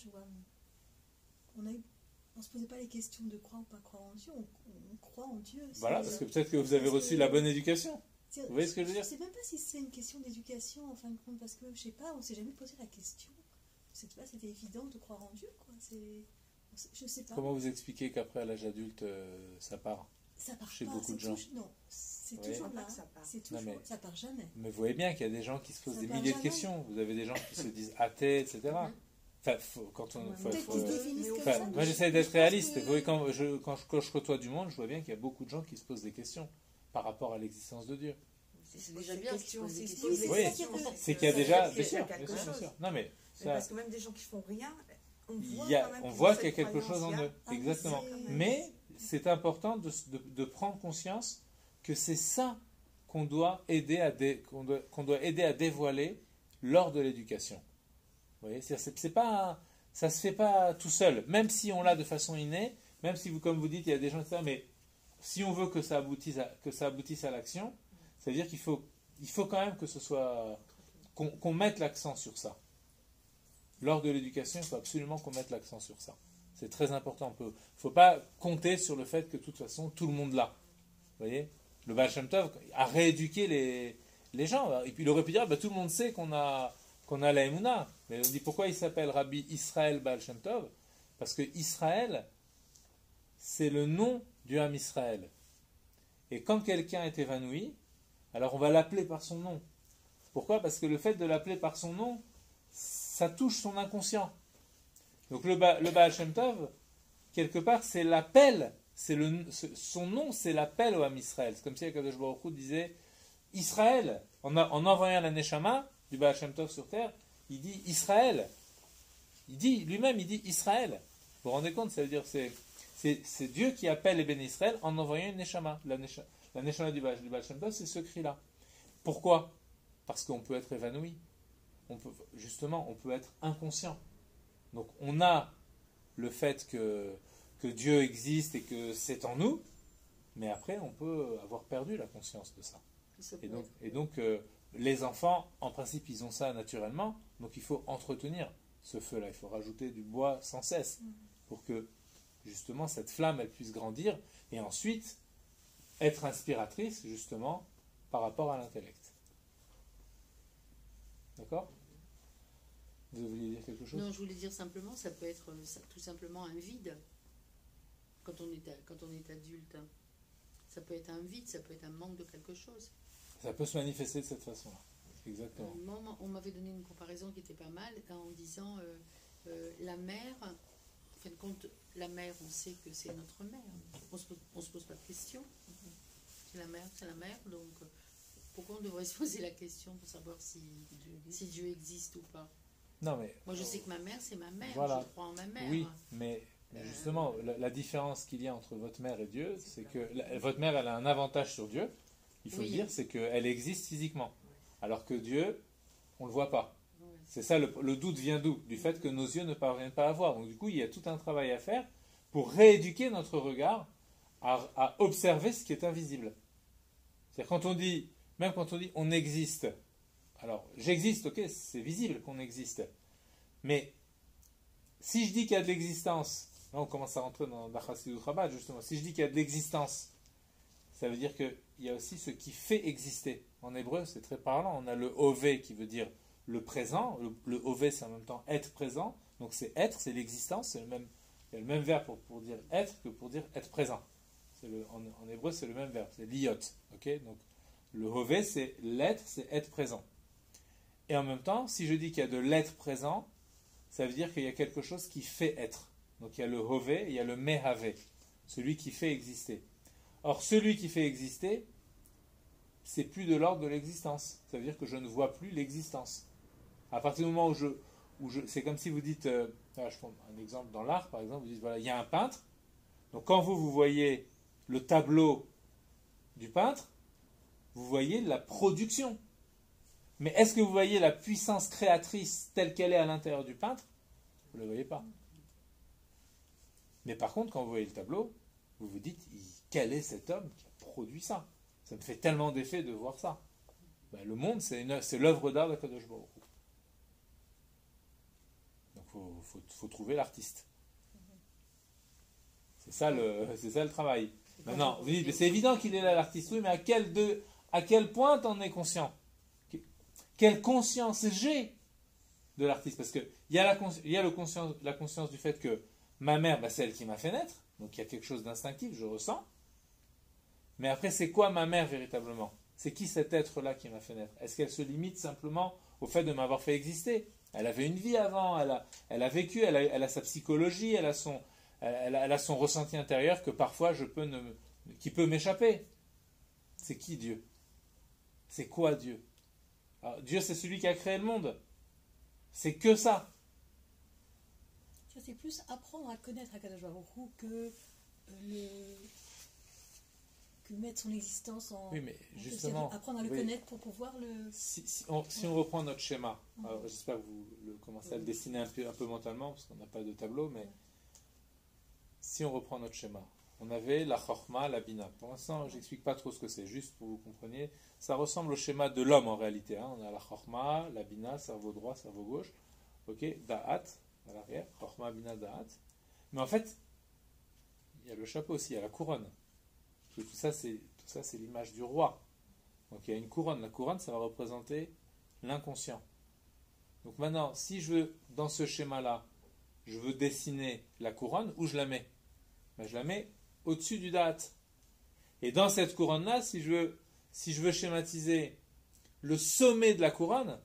on ne se posait pas les questions de croire ou pas croire en Dieu. On croit en Dieu. Voilà, parce que peut-être que vous avez reçu la bonne éducation. Vous voyez ce que je veux dire? Je ne sais même pas si c'est une question d'éducation, en fin de compte, parce que, je sais pas, on ne s'est jamais posé la question. C'était évident de croire en Dieu, quoi. Je sais pas. Comment vous expliquez qu'après, à l'âge adulte, ça part? Ça part chez pas, beaucoup de gens. Non, c'est Oui. toujours là. Ça part. C'est toujours, Non, mais- ça part jamais. Mais vous voyez bien qu'il y a des gens qui se posent Ça des part milliers de jamais. questions. Vous avez des gens qui se disent athées, etc. Enfin, quand on, Peut-être qu'ils se définissent comme enfin, ça. moi, mais j'essaie je d'être pense réaliste. que- Vous voyez, quand je côtoie du monde, je vois bien qu'il y a beaucoup de gens qui se posent des questions par rapport à l'existence de Dieu. C'est déjà bien qu'ils se posent des questions. Oui, c'est Oui. ça qui est- C'est qu'il y a déjà, c'est bien sûr, quelque bien sûr, bien chose. sûr. Non, mais Mais ça, parce que même des gens qui font rien, on voit, on quand même voit que qu'il y a cette quelque chose en croyance-là, eux. Ah, mais Exactement. c'est- Mais c'est important de prendre conscience que c'est ça qu'on doit aider qu'on doit aider à dévoiler lors de l'éducation. Vous voyez, c'est pas, ça se fait pas tout seul. Même si on l'a de façon innée, même si vous, comme vous dites, il y a des gens qui disent, mais si on veut que ça aboutisse à l'action, ça veut dire qu'il faut quand même que ce soit qu'on mette l'accent sur ça. Lors de l'éducation, il faut absolument qu'on mette l'accent sur ça. C'est très important. Il ne faut pas compter sur le fait que de toute façon, tout le monde l'a. Vous voyez, le Baal Shem Tov a rééduqué les gens. Et puis il aurait pu dire, tout le monde sait qu'on a la Emouna. Mais on dit, pourquoi il s'appelle Rabbi Israël Baal Shem Tov? Parce que Israël, c'est le nom du Ham Israël. Et quand quelqu'un est évanoui, alors on va l'appeler par son nom. Pourquoi? Parce que le fait de l'appeler par son nom, ça touche son inconscient. Donc le Baal Shem Tov, quelque part, c'est l'appel, son nom, c'est l'appel au Ham Israël. C'est comme si Akadosh Baruch Hu disait Israël, en envoyant la Neshama du Baal Shem Tov sur terre, il dit Israël. Il dit lui-même, il dit Israël. Vous vous rendez compte? Ça veut dire c'est Dieu qui appelle les bénis Israël en envoyant une Neshama. La Neshama du Baal Shem Tov, c'est ce cri-là. Pourquoi? Parce qu'on peut être évanoui. On peut être inconscient. Donc on a le fait que Dieu existe et que c'est en nous, mais après on peut avoir perdu la conscience de ça. Et donc les enfants, en principe, ils ont ça naturellement, donc il faut entretenir ce feu-là, il faut rajouter du bois sans cesse pour que justement cette flamme elle puisse grandir et ensuite être inspiratrice justement par rapport à l'intellect. D'accord? Vous vouliez dire quelque chose? Non, je voulais dire simplement, ça peut être tout simplement un vide quand on est adulte. Hein. Ça peut être un vide, ça peut être un manque de quelque chose. Ça peut se manifester de cette façon-là. Exactement. Moi, on m'avait donné une comparaison qui était pas mal en disant la mère, en fin de compte, la mère, on sait que c'est notre mère. On se pose pas de questions. C'est la mère, donc pourquoi on devrait se poser la question pour savoir si Dieu existe ou pas? Non, mais, moi, je sais que ma mère, c'est ma mère. Voilà. Je crois en ma mère. Oui, mais justement, la différence qu'il y a entre votre mère et Dieu, c'est que votre mère, elle a un avantage sur Dieu, il faut le dire, c'est qu'elle existe physiquement. Alors que Dieu, on ne le voit pas. Ouais. C'est ça, le doute vient d'où? Du fait que nos yeux ne parviennent pas à voir. Donc du coup, il y a tout un travail à faire pour rééduquer notre regard à observer ce qui est invisible. C'est-à-dire même quand on dit on existe, alors j'existe, ok, c'est visible qu'on existe. Mais si je dis qu'il y a de l'existence, là on commence à rentrer dans la Chassidut Chabad justement, si je dis qu'il y a de l'existence, ça veut dire qu'il y a aussi ce qui fait exister. En hébreu, c'est très parlant, on a le Hové qui veut dire le présent, le Hové c'est en même temps être présent, donc c'est être, c'est l'existence, il y a le même verbe pour dire être que pour dire être présent. En hébreu, c'est le même verbe, c'est liot. Okay, donc, le hové, c'est l'être, c'est être présent. Et en même temps, si je dis qu'il y a de l'être présent, ça veut dire qu'il y a quelque chose qui fait être. Donc il y a le hové et il y a le mehavé, celui qui fait exister. Or, celui qui fait exister, c'est plus de l'ordre de l'existence. Ça veut dire que je ne vois plus l'existence. À partir du moment où c'est comme si vous dites, je prends un exemple dans l'art, par exemple, vous dites, voilà, il y a un peintre. Donc quand vous voyez le tableau du peintre, vous voyez la production. Mais est-ce que vous voyez la puissance créatrice telle qu'elle est à l'intérieur du peintre? Vous ne les voyez pas. Mais par contre, quand vous voyez le tableau, vous vous dites, quel est cet homme qui a produit ça? Ça me fait tellement d'effet de voir ça. Ben, le monde, c'est l'œuvre d'art d'Akadosh Baruch Hu. Donc il faut trouver l'artiste. C'est ça le travail. Maintenant, vous dites, mais c'est évident qu'il est là l'artiste, oui, mais à quel point t'en es conscient? Quelle conscience j'ai de l'artiste? Parce qu'il y a la conscience du fait que ma mère, c'est elle qui m'a fait naître, donc il y a quelque chose d'instinctif, je ressens. Mais après, c'est quoi ma mère véritablement? C'est qui cet être-là qui m'a fait naître? Est-ce qu'elle se limite simplement au fait de m'avoir fait exister? Elle avait une vie avant, elle a vécu, elle a sa psychologie, elle a son ressenti intérieur que parfois qui peut m'échapper. C'est qui Dieu? C'est quoi Dieu? Alors, Dieu, c'est celui qui a créé le monde. C'est que ça. C'est plus apprendre à connaître Akadosh Baruch Hu que mettre son existence en... Oui, mais justement... Apprendre à le connaître pour pouvoir le... Si on reprend notre schéma, alors j'espère que vous commencez à le dessiner un peu mentalement, parce qu'on n'a pas de tableau, mais si on reprend notre schéma, on avait la chorma, la bina. Pour l'instant, je n'explique pas trop ce que c'est, juste pour que vous compreniez. Ça ressemble au schéma de l'homme en réalité. On a la chorma, la bina, cerveau droit, cerveau gauche. Ok, da'at, à l'arrière, chorma, bina, da'at. Mais en fait, il y a le chapeau aussi, il y a la couronne. Tout ça, c'est l'image du roi. Donc il y a une couronne. La couronne, ça va représenter l'inconscient. Donc maintenant, si je veux, dans ce schéma-là, je veux dessiner la couronne, où je la mets? Je la mets au-dessus du date. Et dans cette couronne-là, si je veux schématiser le sommet de la couronne,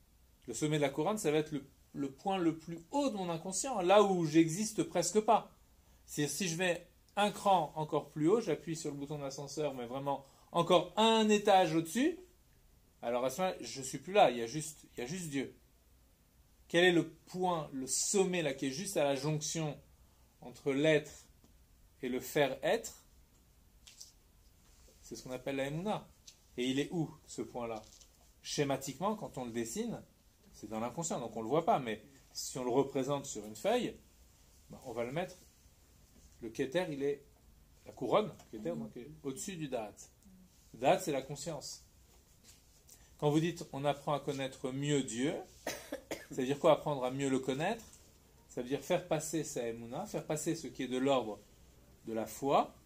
ça va être le point le plus haut de mon inconscient, là où j'existe presque pas. C'est-à-dire, si je vais un cran encore plus haut, j'appuie sur le bouton d'ascenseur, mais vraiment encore un étage au-dessus, alors à ce moment-là, je ne suis plus là, il y a juste Dieu. Quel est le point, le sommet là, qui est juste à la jonction entre l'être et le faire être? C'est ce qu'on appelle la Emouna. Et il est où, ce point-là? Schématiquement, quand on le dessine, c'est dans l'inconscient, donc on ne le voit pas, mais si on le représente sur une feuille, on va le mettre. Le Keter, la couronne, Keter, donc, au-dessus du Da'at. Da'at, c'est la conscience. Quand vous dites on apprend à connaître mieux Dieu, ça veut dire quoi, apprendre à mieux le connaître? Ça veut dire faire passer sa Emouna, faire passer ce qui est de l'ordre de la foi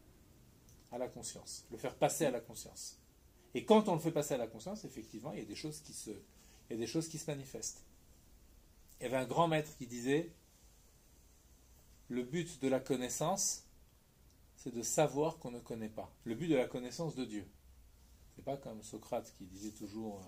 à la conscience. Le faire passer à la conscience. Et quand on le fait passer à la conscience, effectivement, il y a des choses qui se manifestent. Il y avait un grand maître qui disait: le but de la connaissance, c'est de savoir qu'on ne connaît pas. Le but de la connaissance de Dieu. C'est pas comme Socrate qui disait toujours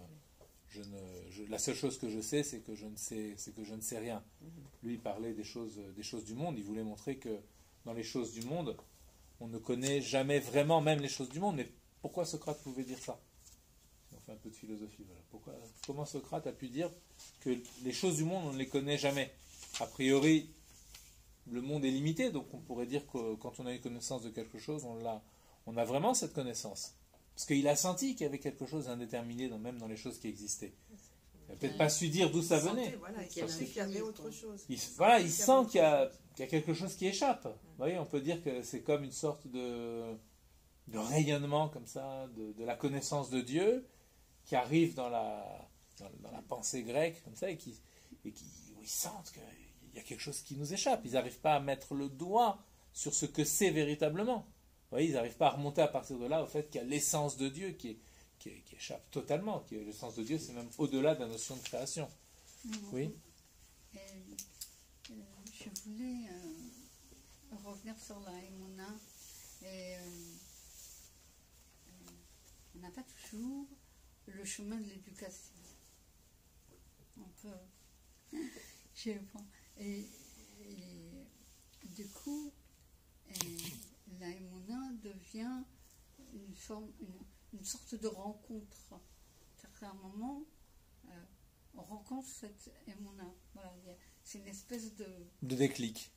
la seule chose que je sais, c'est que je ne sais rien. Lui, il parlait des choses du monde. Il voulait montrer que dans les choses du monde, on ne connaît jamais vraiment même les choses du monde. Mais pourquoi Socrate pouvait dire ça? On fait un peu de philosophie. Voilà. Comment Socrate a pu dire que les choses du monde, on ne les connaît jamais? A priori, le monde est limité, donc on pourrait dire que quand on a une connaissance de quelque chose, on a vraiment cette connaissance. Parce qu'il a senti qu'il y avait quelque chose d'indéterminé, même dans les choses qui existaient. Il n'a peut-être pas su dire d'où ça venait. Il sent qu'il y avait autre chose. Il sent qu'il y a quelque chose qui échappe. Vous voyez, on peut dire que c'est comme une sorte de rayonnement comme ça, de la connaissance de Dieu, qui arrive dans la pensée grecque, comme ça, et où ils sentent qu'il y a quelque chose qui nous échappe. Ils n'arrivent pas à mettre le doigt sur ce que c'est véritablement. Vous voyez, ils n'arrivent pas à remonter à partir de là au fait qu'il y a l'essence de Dieu qui échappe totalement. L'essence de Dieu, c'est même au-delà de la notion de création. Oui. Je voulais revenir sur la Emouna. On n'a pas toujours le chemin de l'éducation. On peut... Je pense. Et du coup, la Emouna devient une sorte de rencontre. À un moment, on rencontre cette Emouna. Voilà, c'est une espèce de déclic.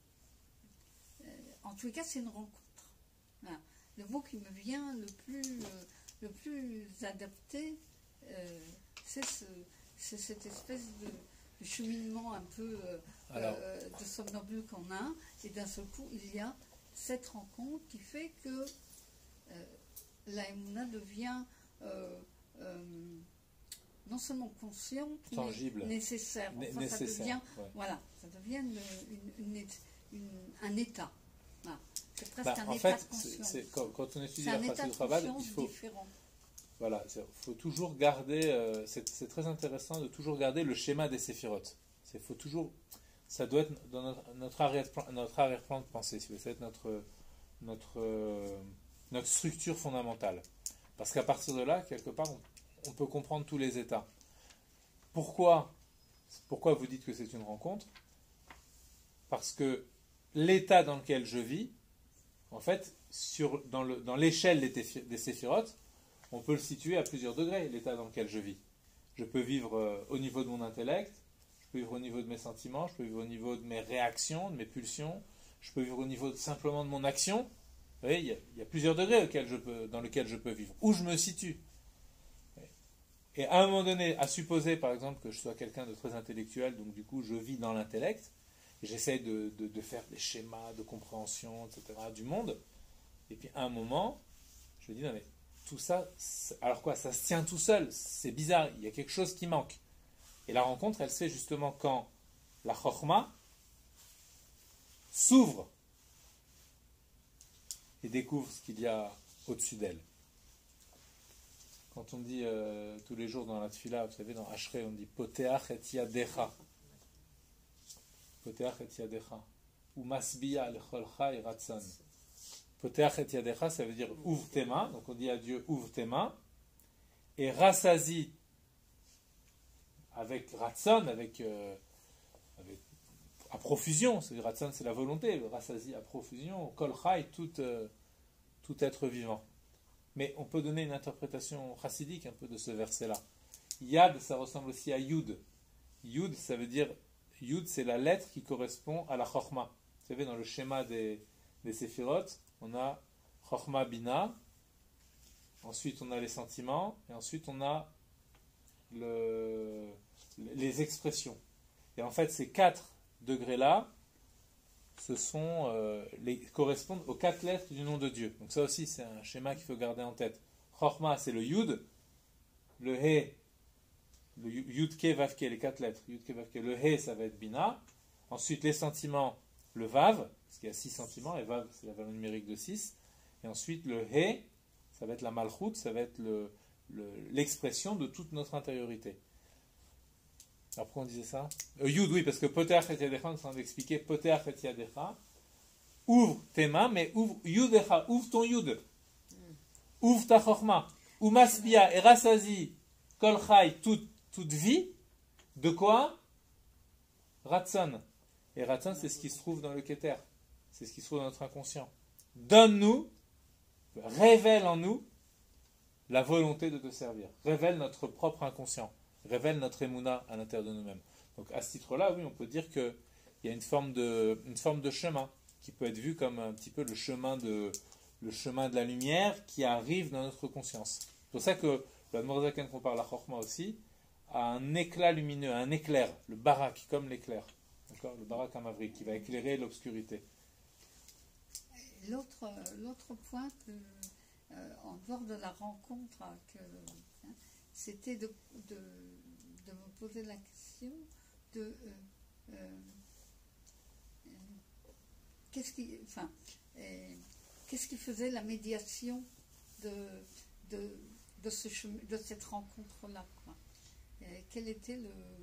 En tout cas, c'est une rencontre. Voilà. Le mot qui me vient le plus adapté, c'est cette espèce de cheminement un peu Alors. de somnambule qu'on a, et d'un seul coup, il y a cette rencontre qui fait que la Emouna devient non seulement consciente, Tangible. mais nécessaire. Enfin, Nécessaire. Ça devient, Ouais. voilà, ça devient un état. Voilà. C'est presque un En état fait, de conscience. quand on étudie C'est la un état pratique de du Chabad, conscience il faut, différent. voilà, faut toujours garder, c'est très intéressant de toujours garder le schéma des séphirotes. Faut toujours, ça doit être dans notre arrière-plan de pensée, si vous voulez, ça doit être notre structure fondamentale. Parce qu'à partir de là, quelque part, on peut comprendre tous les états. Pourquoi vous dites que c'est une rencontre? Parce que l'état dans lequel je vis, en fait, dans l'échelle des séphirotes, on peut le situer à plusieurs degrés, l'état dans lequel je vis. Je peux vivre au niveau de mon intellect, je peux vivre au niveau de mes sentiments, je peux vivre au niveau de mes réactions, de mes pulsions, je peux vivre au niveau simplement de mon action. Vous voyez, il y a plusieurs degrés dans lesquels je peux vivre. Où je me situe. Et à un moment donné, à supposer par exemple que je sois quelqu'un de très intellectuel, donc du coup je vis dans l'intellect, et j'essaie de faire des schémas de compréhension, etc., du monde, et puis à un moment, je me dis, non mais tout ça, alors quoi, ça se tient tout seul, c'est bizarre, il y a quelque chose qui manque. Et la rencontre, elle se fait justement quand la chokhma s'ouvre et découvre ce qu'il y a au-dessus d'elle. Quand on dit tous les jours dans la tfila, vous savez, dans Ashrei, on dit Poteach et yadecha. Poteach et yadecha. Ou masbiya al-cholcha et ratsan. Poteach et yadecha, ça veut dire ouvre tes mains. Donc on dit à Dieu ouvre tes mains. Et rassasie avec ratsan, avec à profusion. Ratsan, c'est la volonté. Rassasie à profusion. Kolcha, tout être vivant. Mais on peut donner une interprétation chassidique un peu de ce verset-là. Yad, ça ressemble aussi à Yud. Yud, ça veut dire, Yud, c'est la lettre qui correspond à la Chokhma. Vous savez, dans le schéma des séphirotes, on a Chokhma Bina, ensuite on a les sentiments, et ensuite on a les expressions. Et en fait, ces 4 degrés-là, correspondent aux 4 lettres du nom de Dieu. Donc ça aussi, c'est un schéma qu'il faut garder en tête. Chokhma, c'est le Yud, le He, le Yud Ke Vav Ke, les 4 lettres. Yud Ke Vav Ke, le He, ça va être Bina. Ensuite, les sentiments, le Vav, parce qu'il y a 6 sentiments, et Vav, c'est la valeur numérique de 6. Et ensuite, le He, ça va être la Malchut, ça va être l'expression de toute notre intériorité. Alors pourquoi on disait ça? Yud, oui, parce que Poteach et Yadecha, on est en train d'expliquer Poteach et Yadecha. Ouvre tes mains, mais ouvre Yudecha, ouvre ton Yud. Ouvre ta Chokhma. Ou Masbia, et Rassazi, Kol Chai, toute vie. De quoi? Ratsan. Et Ratsan, c'est ce qui se trouve dans le Keter. C'est ce qui se trouve dans notre inconscient. Donne-nous, révèle en nous la volonté de te servir. Révèle notre propre inconscient. Révèle notre émouna à l'intérieur de nous-mêmes. Donc à ce titre-là, oui, on peut dire qu'il y a une forme de chemin qui peut être vu comme un petit peu le chemin de la lumière qui arrive dans notre conscience. C'est pour ça que l'Admorazaken compare la Chokhma aussi à un éclat lumineux, un éclair, le barak, comme l'éclair. D'accord, le barak amavri, qui va éclairer l'obscurité. L'autre point en dehors de la rencontre c'était de me poser la question de qu'est-ce qui faisait la médiation de cette rencontre-là, quoi. Quel était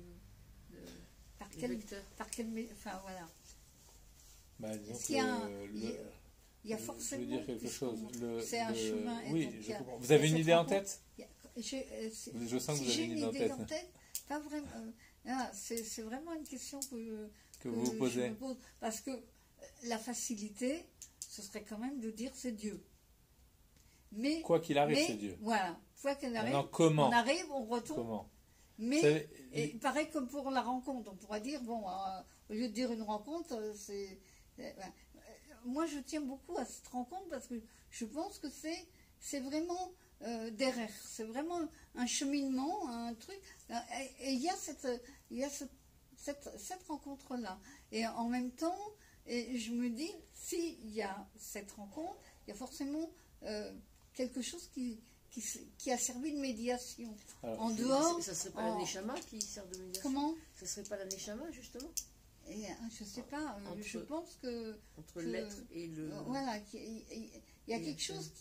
voilà. Est-ce qu'il y a il y a forcément. Je veux dire quelque chose. C'est un chemin. Oui, je comprends. Vous avez une idée en tête? Je sens que vous avez une idée en tête. Pas vraiment. C'est vraiment une question que vous vous posez. Je me pose, parce que la facilité, ce serait quand même de dire c'est Dieu. Mais quoi qu'il arrive, c'est Dieu. Voilà. Quoi qu'il arrive, comment on arrive, on retourne. Comment? Mais pareil comme pour la rencontre, on pourrait dire bon, au lieu de dire une rencontre, c'est. Moi, je tiens beaucoup à cette rencontre parce que je pense que c'est vraiment derrière, c'est vraiment un cheminement, un truc. Et il y a cette rencontre-là. Et en même temps, et je me dis, s'il y a cette rencontre, il y a forcément quelque chose qui a servi de médiation. Alors, En dehors... Ça serait pas la Neshama qui sert de médiation? Comment? Ça serait pas la Neshama, justement? Et, je sais pas, je pense que... Entre l'être et le... Voilà, il y a quelque chose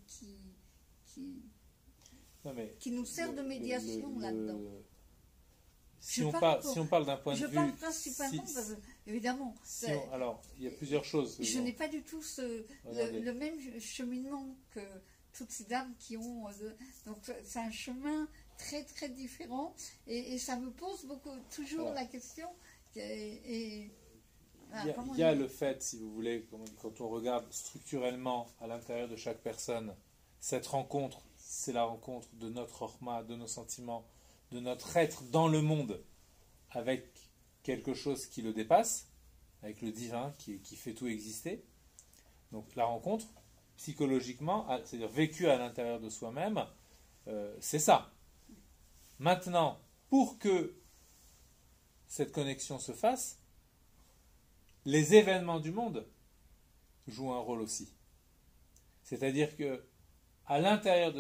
qui non, mais nous sert de médiation là-dedans. Si on parle d'un point de Je vue... parle principalement, parce que, évidemment, alors, il y a plusieurs choses. je n'ai pas du tout le même cheminement que toutes ces dames qui ont... donc c'est un chemin très très différent, et ça me pose toujours la question... il y a le fait, si vous voulez, quand on regarde structurellement à l'intérieur de chaque personne, cette rencontre, c'est la rencontre de notre orma, de nos sentiments, de notre être dans le monde, avec quelque chose qui le dépasse, avec le divin qui fait tout exister. Donc la rencontre, psychologiquement, c'est-à-dire vécue à l'intérieur de soi-même, c'est ça. Maintenant, pour que cette connexion se fasse, les événements du monde jouent un rôle aussi. C'est-à-dire que à l'intérieur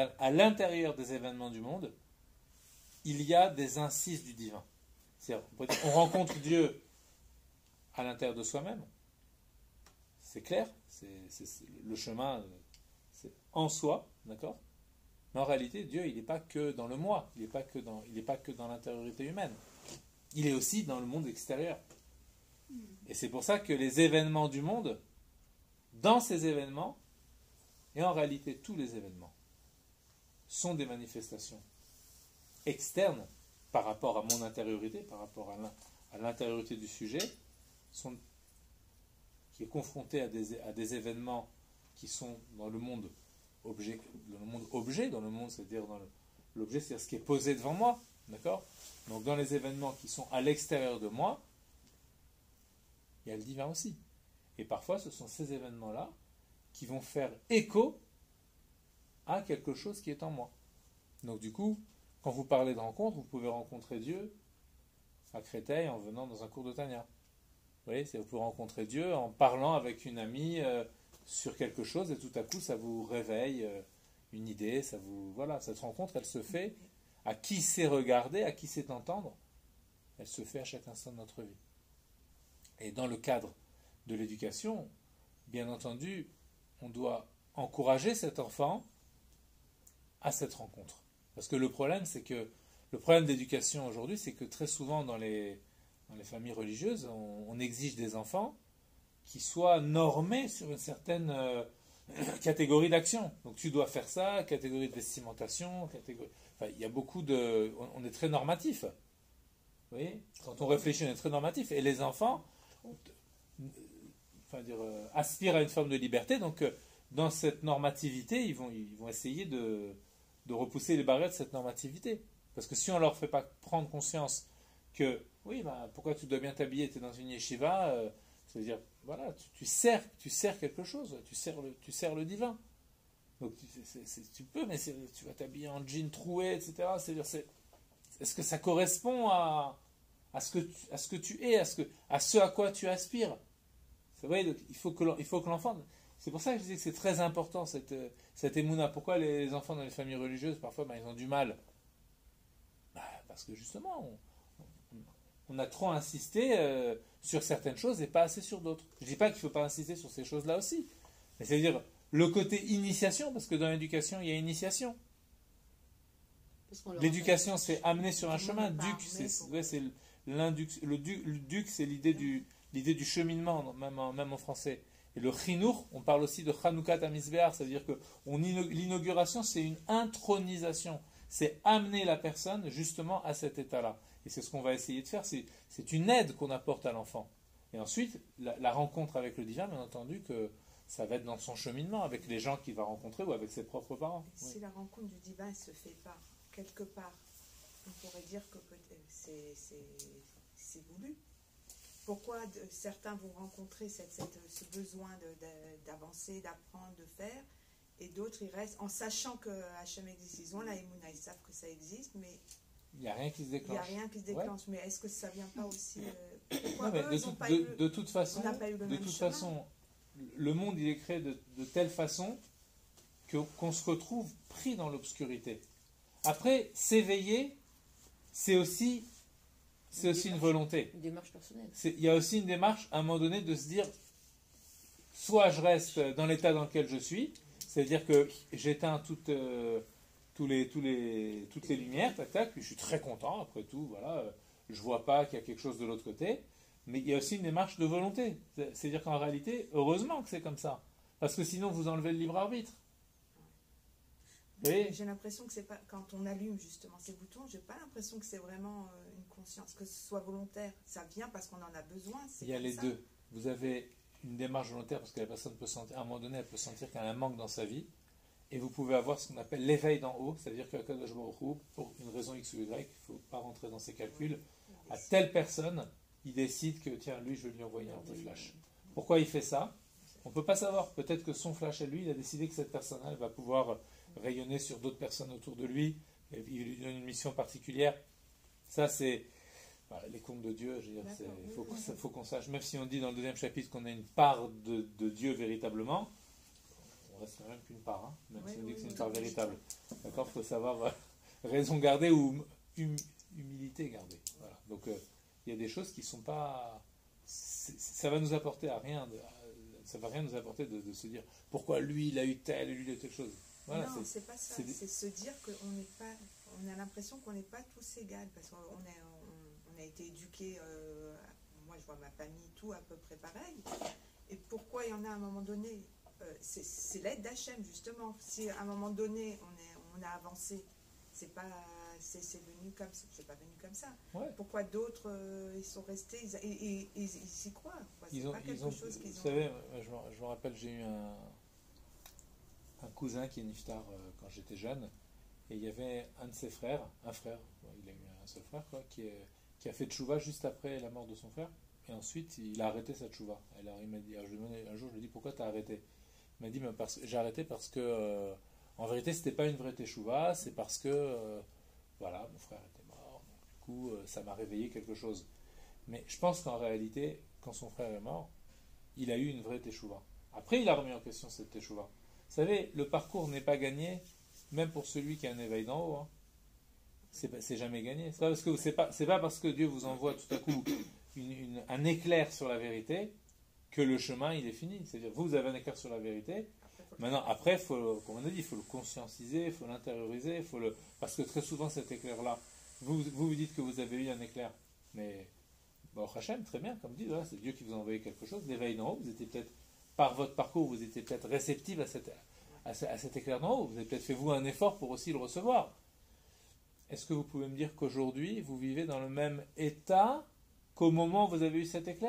des événements du monde, il y a des incises du divin. C'est-à-dire, on rencontre Dieu à l'intérieur de soi-même. C'est clair, le chemin, c'est en soi, d'accord? Mais en réalité, Dieu, il n'est pas que dans le moi, il n'est pas que dans l'intériorité humaine. Il est aussi dans le monde extérieur. Et c'est pour ça que les événements du monde, dans ces événements, et en réalité tous les événements, sont des manifestations externes par rapport à mon intériorité, par rapport à l'intériorité du sujet, qui est confronté à des événements qui sont dans le monde objet, dans le monde, c'est-à-dire dans l'objet, c'est-à-dire ce qui est posé devant moi, d'accord? Donc dans les événements qui sont à l'extérieur de moi, il y a le divin aussi. Et parfois, ce sont ces événements-là qui vont faire écho à quelque chose qui est en moi. Donc du coup, quand vous parlez de rencontre, vous pouvez rencontrer Dieu à Créteil en venant dans un cours de Tanya. Vous voyez, vous pouvez rencontrer Dieu en parlant avec une amie sur quelque chose, et tout à coup, ça vous réveille une idée, voilà, cette rencontre, elle se fait à qui sait regarder, à qui sait entendre, elle se fait à chaque instant de notre vie. Et dans le cadre de l'éducation, bien entendu, on doit encourager cet enfant à cette rencontre. Parce que le problème d'éducation aujourd'hui, c'est que très souvent dans les familles religieuses, on exige des enfants qui soient normés sur une certaine catégorie d'action. Donc tu dois faire ça, catégorie de vestimentation, il y a beaucoup de... On est très normatif. Vous voyez, quand on réfléchit, on est très normatif. Et les enfants aspirent à une forme de liberté. Donc dans cette normativité, ils vont essayer de repousser les barrières de cette normativité. Parce que si on ne leur fait pas prendre conscience que, oui, pourquoi tu dois bien t'habiller, tu es dans une yeshiva, c'est-à-dire, voilà, tu sers quelque chose, tu sers le divin. Donc tu peux, mais tu vas t'habiller en jean troué, etc. C'est-à-dire, est-ce que ça correspond à ce que tu es, à ce à quoi tu aspires? Vous voyez, donc, il faut que l'enfant... C'est pour ça que je disais que c'est très important, cette émouna. Pourquoi les enfants dans les familles religieuses, parfois, ils ont du mal? Parce que justement, on a trop insisté sur certaines choses et pas assez sur d'autres. Je ne dis pas qu'il ne faut pas insister sur ces choses-là aussi. Mais c'est-à-dire le côté initiation, parce que dans l'éducation, il y a initiation. L'éducation, c'est amener sur un chemin. Duc, le duc, c'est l'idée du cheminement, même en français. Et le chinour, on parle aussi de Chanoukat Amisbear, c'est-à-dire que l'inauguration, c'est une intronisation. C'est amener la personne justement à cet état-là. Et c'est ce qu'on va essayer de faire. C'est une aide qu'on apporte à l'enfant. Et ensuite, la rencontre avec le divin, bien entendu, que ça va être dans son cheminement, avec les gens qu'il va rencontrer ou avec ses propres parents. Si Oui. la rencontre du divin ne se fait pas, quelque part, on pourrait dire que c'est voulu. Pourquoi certains vont rencontrer ce besoin d'avancer, d'apprendre, de faire, et d'autres, ils restent en sachant que Hachem existe. Ils ont la Emouna, ils savent que ça existe, mais Il n'y a rien qui se Il n'y a déclenche. rien qui se déclenche. Mais est-ce que ça ne vient pas aussi pourquoi Non, mais eux, ils n'ont pas eu le- de toute façon, on n'a pas eu le de même toute chemin. façon, le monde il est créé de telle façon qu'on se retrouve pris dans l'obscurité. Après, s'éveiller, c'est aussi une volonté. Une démarche personnelle. Il y a aussi une démarche, à un moment donné, de se dire, soit je reste dans l'état dans lequel je suis, c'est-à-dire que j'éteins toutes les lumières, tac, tac, puis je suis très content, après tout, voilà, je vois pas qu'il y a quelque chose de l'autre côté, mais il y a aussi une démarche de volonté. C'est-à-dire qu'en réalité, heureusement que c'est comme ça, parce que sinon vous enlevez le libre arbitre. Vous voyez ? J'ai l'impression que c'est pas quand on allume justement ces boutons, j'ai pas l'impression que c'est vraiment une conscience, que ce soit volontaire. Ça vient parce qu'on en a besoin. Il y a comme les ça. deux. Vous avez une démarche volontaire parce que la personne peut sentir, à un moment donné, elle peut sentir qu'il y a un manque dans sa vie. Et vous pouvez avoir ce qu'on appelle l'éveil d'en haut, c'est-à-dire que Kadosh Baruch Hu, pour une raison X ou Y, il ne faut pas rentrer dans ces calculs, à telle personne, il décide que, tiens, lui, je vais lui envoyer un petit flash. Pourquoi il fait ça ? On ne peut pas savoir. Peut-être que son flash à lui, il a décidé que cette personne-là va pouvoir rayonner sur d'autres personnes autour de lui, et il lui donne une mission particulière. Ça, c'est les contes de Dieu. Je veux dire, il faut qu'on sache, même si on dit dans le 2e chapitre qu'on a une part de Dieu véritablement, on reste quand même qu'une part, hein, même si on dit que c'est une part véritable. D'accord ? Il faut savoir raison garder ou humilité garder. Voilà. Donc, il y a des choses qui ne sont pas... Ça va nous apporter à rien, ça va rien nous apporter de se dire pourquoi lui, il a eu telle et lui, il a eu telle chose. Voilà, non, c'est pas ça. C'est se dire qu'on n'est pas... On a l'impression qu'on n'est pas tous égaux, parce qu'on a été éduqués... moi, je vois ma famille, tout à peu près pareil. Et pourquoi il y en a à un moment donné c'est l'aide d'Hachem, justement. Si à un moment donné, on a avancé, c'est venu comme ça, c'est pas venu comme ça. Ouais. Pourquoi d'autres, ils sont restés, ils y croient. Vous savez, je me rappelle, j'ai eu un cousin qui est niftar quand j'étais jeune, et il y avait un de ses frères, un frère, il a eu un seul frère, quoi, qui a fait tchouva juste après la mort de son frère, et ensuite il a arrêté sa tchouva. Alors il m'a dit, un jour je lui ai dit, pourquoi tu as arrêté ? Il m'a dit, j'ai arrêté parce que, en vérité, c'était pas une vraie teshuva, c'est parce que, voilà, mon frère était mort, donc du coup, ça m'a réveillé quelque chose. Mais je pense qu'en réalité, quand son frère est mort, il a eu une vraie teshuva. Après, il a remis en question cette teshuva. Vous savez, le parcours n'est pas gagné, même pour celui qui a un éveil d'en haut. Hein. C'est jamais gagné. C'est pas parce que Dieu vous envoie tout à coup un éclair sur la vérité que le chemin il est fini. C'est-à-dire vous avez un éclair sur la vérité. Maintenant, après, comme on a dit, il faut le conscientiser, il faut l'intérioriser, parce que très souvent cet éclair-là, vous dites que vous avez eu un éclair, mais au Hachem, très bien, comme dit, voilà, c'est Dieu qui vous a envoyé quelque chose, l'éveil d'en haut, vous étiez peut-être, par votre parcours, vous étiez peut-être réceptif à cet éclair d'en haut, vous avez peut-être fait vous un effort pour aussi le recevoir. Est-ce que vous pouvez me dire qu'aujourd'hui, vous vivez dans le même état qu'au moment où vous avez eu cet éclair ?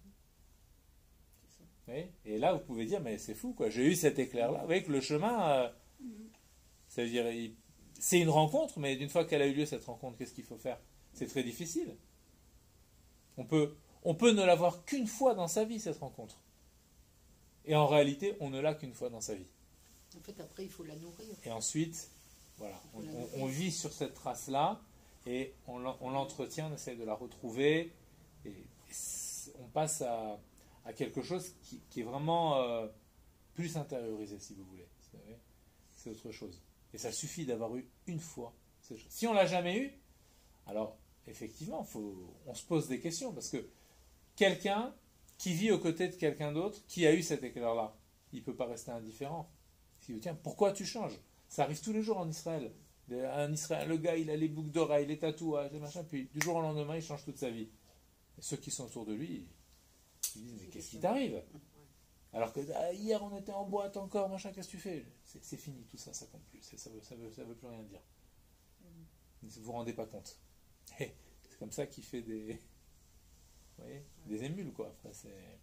Oui. Et là, vous pouvez dire, mais c'est fou, quoi. J'ai eu cet éclair-là. Vous voyez que le chemin, ça veut dire, c'est une rencontre, mais d'une fois qu'elle a eu lieu, cette rencontre, qu'est-ce qu'il faut faire ? C'est très difficile. On peut ne l'avoir qu'une fois dans sa vie, cette rencontre. Et en réalité, on ne l'a qu'une fois dans sa vie. En fait, après, il faut la nourrir. Et ensuite, voilà, on vit sur cette trace-là, et on l'entretient, on essaie de la retrouver, et on passe à quelque chose qui est vraiment plus intériorisé, si vous voulez. C'est autre chose. Et ça suffit d'avoir eu une fois cette chose. Si on ne l'a jamais eu, alors effectivement, on se pose des questions, parce que quelqu'un qui vit aux côtés de quelqu'un d'autre, qui a eu cet éclair-là, il ne peut pas rester indifférent. Il dit, tiens, pourquoi tu changes ? Ça arrive tous les jours en Israël. En Israël, le gars, il a les boucles d'oreilles, les tatouages, les machins, puis du jour au lendemain, il change toute sa vie. Et ceux qui sont autour de lui, ils disent, mais qu'est-ce qui t'arrive ? Alors que hier on était en boîte encore, machin, qu'est-ce que tu fais ? C'est fini, tout ça, ça compte plus. Ça veut plus rien dire. Vous vous rendez pas compte. C'est comme ça qu'il fait des émules, quoi. Après,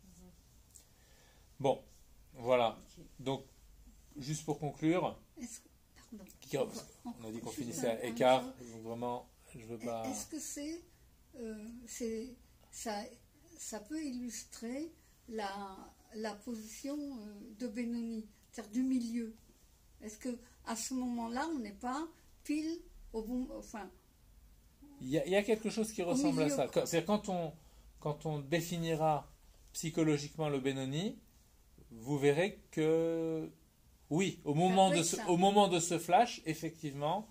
bon, voilà. Donc, juste pour conclure, on a dit qu'on finissait à écart, donc vraiment, je veux pas. Est-ce que ça peut illustrer la position de Benoni, c'est-à-dire du milieu? Est-ce que à ce moment-là, on n'est pas pile au bon, enfin, Il y a quelque chose qui ressemble à milieu, ça. quoi. C'est-à-dire quand on définira psychologiquement le Benoni, vous verrez que oui, au moment de ce flash, effectivement,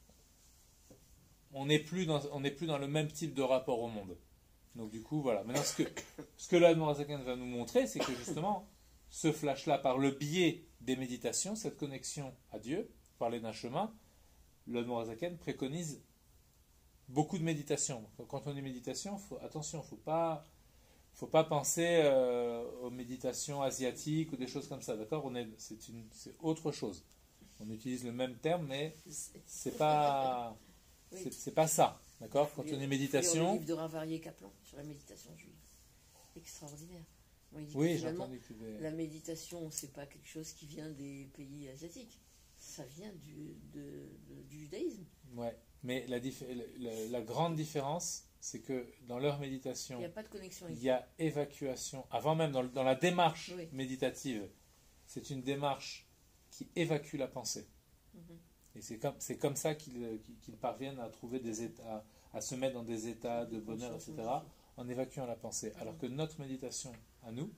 on n'est plus dans le même type de rapport au monde. Donc du coup, voilà. Maintenant, ce que l'Admorazaken va nous montrer, c'est que justement, ce flash-là, par le biais des méditations, cette connexion à Dieu, parler d'un chemin, l'Admorazaken préconise beaucoup de méditation. Quand on dit méditation, attention, faut pas penser aux méditations asiatiques ou des choses comme ça, d'accord? C'est autre chose. On utilise le même terme, mais c'est pas ça, d'accord? Quand on dit méditation. Le livre de Ravarié Kaplan sur la méditation juive, extraordinaire. Bon, il dit Oui, que j'ai finalement, entendu que la méditation, c'est pas quelque chose qui vient des pays asiatiques, ça vient du judaïsme. Ouais, mais la grande différence, c'est que dans leur méditation, Il n'y a pas de connexion. il y a évacuation. Avant même, dans la démarche Oui. méditative, c'est une démarche qui évacue la pensée. Mhm. Et c'est comme ça qu'ils parviennent à trouver des états, à se mettre dans des états de bonheur, etc., en évacuant la pensée. Alors que notre méditation, à nous,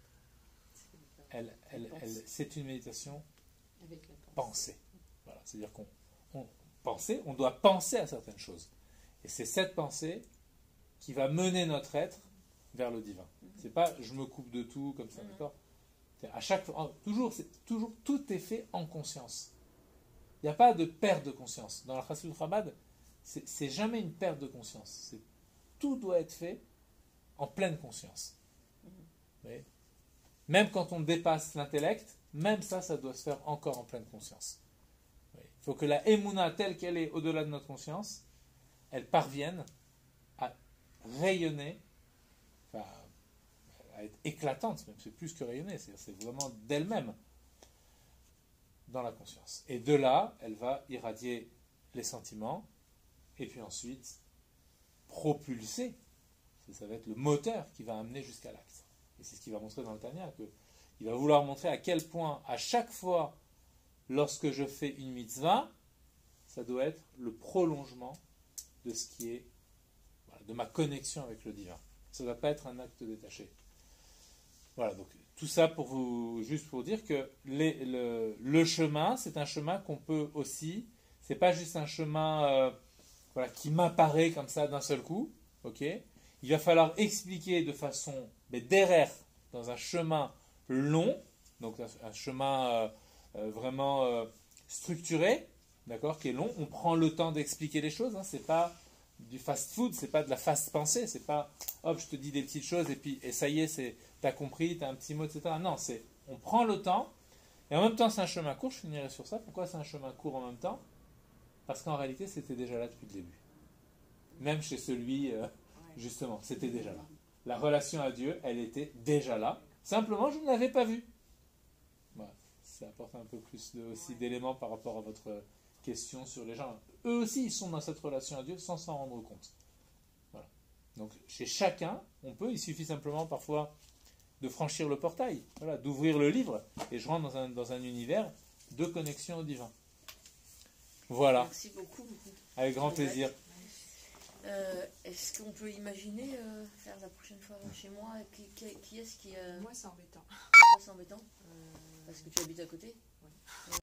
c'est une méditation Avec la pensée. Voilà. C'est-à-dire on doit penser à certaines choses. Et c'est cette pensée qui va mener notre être vers le divin. C'est pas je me coupe de tout comme ça, d'accord? À chaque fois, toujours, tout est fait en conscience. Il n'y a pas de perte de conscience. Dans la Chassidut Chabad, c'est jamais une perte de conscience. Tout doit être fait en pleine conscience. Vous voyez? Même quand on dépasse l'intellect, même ça doit se faire encore en pleine conscience. Il faut que la Emouna, telle qu'elle est au-delà de notre conscience, elle parvienne à rayonner, enfin, à être éclatante, même c'est plus que rayonner, c'est vraiment d'elle-même dans la conscience. Et de là, elle va irradier les sentiments, et puis ensuite propulser. Ça va être le moteur qui va amener jusqu'à l'acte. Et c'est ce qu'il va montrer dans le Tanya, qu'il va vouloir montrer à quel point, à chaque fois, lorsque je fais une mitzvah, ça doit être le prolongement de ce qui est, voilà, de ma connexion avec le divin. Ça ne doit pas être un acte détaché. Voilà, donc tout ça juste pour dire que le chemin, c'est un chemin qu'on peut aussi, c'est pas juste un chemin voilà, qui m'apparaît comme ça d'un seul coup, ok? Il va falloir expliquer de façon, mais derrière, dans un chemin long, donc un chemin vraiment structuré, d'accord, qui est long. On prend le temps d'expliquer les choses, hein, c'est pas du fast-food, c'est pas de la fast-pensée, c'est pas hop, je te dis des petites choses et ça y est, t'as compris, t'as un petit mot, etc. Non, on prend le temps, et en même temps c'est un chemin court, je finirai sur ça. Pourquoi c'est un chemin court en même temps? Parce qu'en réalité c'était déjà là depuis le début. Même chez celui, justement, c'était déjà là. La relation à Dieu, elle était déjà là. Simplement, je ne l'avais pas vue. Voilà. Ça apporte un peu plus aussi d'éléments par rapport à votre question sur les gens. Eux aussi, ils sont dans cette relation à Dieu sans s'en rendre compte. Voilà. Donc, chez chacun, il suffit simplement parfois de franchir le portail, voilà, d'ouvrir le livre, et je rentre dans un univers de connexion au divin. Voilà. Merci beaucoup. Avec grand plaisir. Est-ce qu'on peut imaginer faire la prochaine fois chez moi? Qui est-ce qui... Moi, c'est embêtant. C'est embêtant parce que tu habites à côté.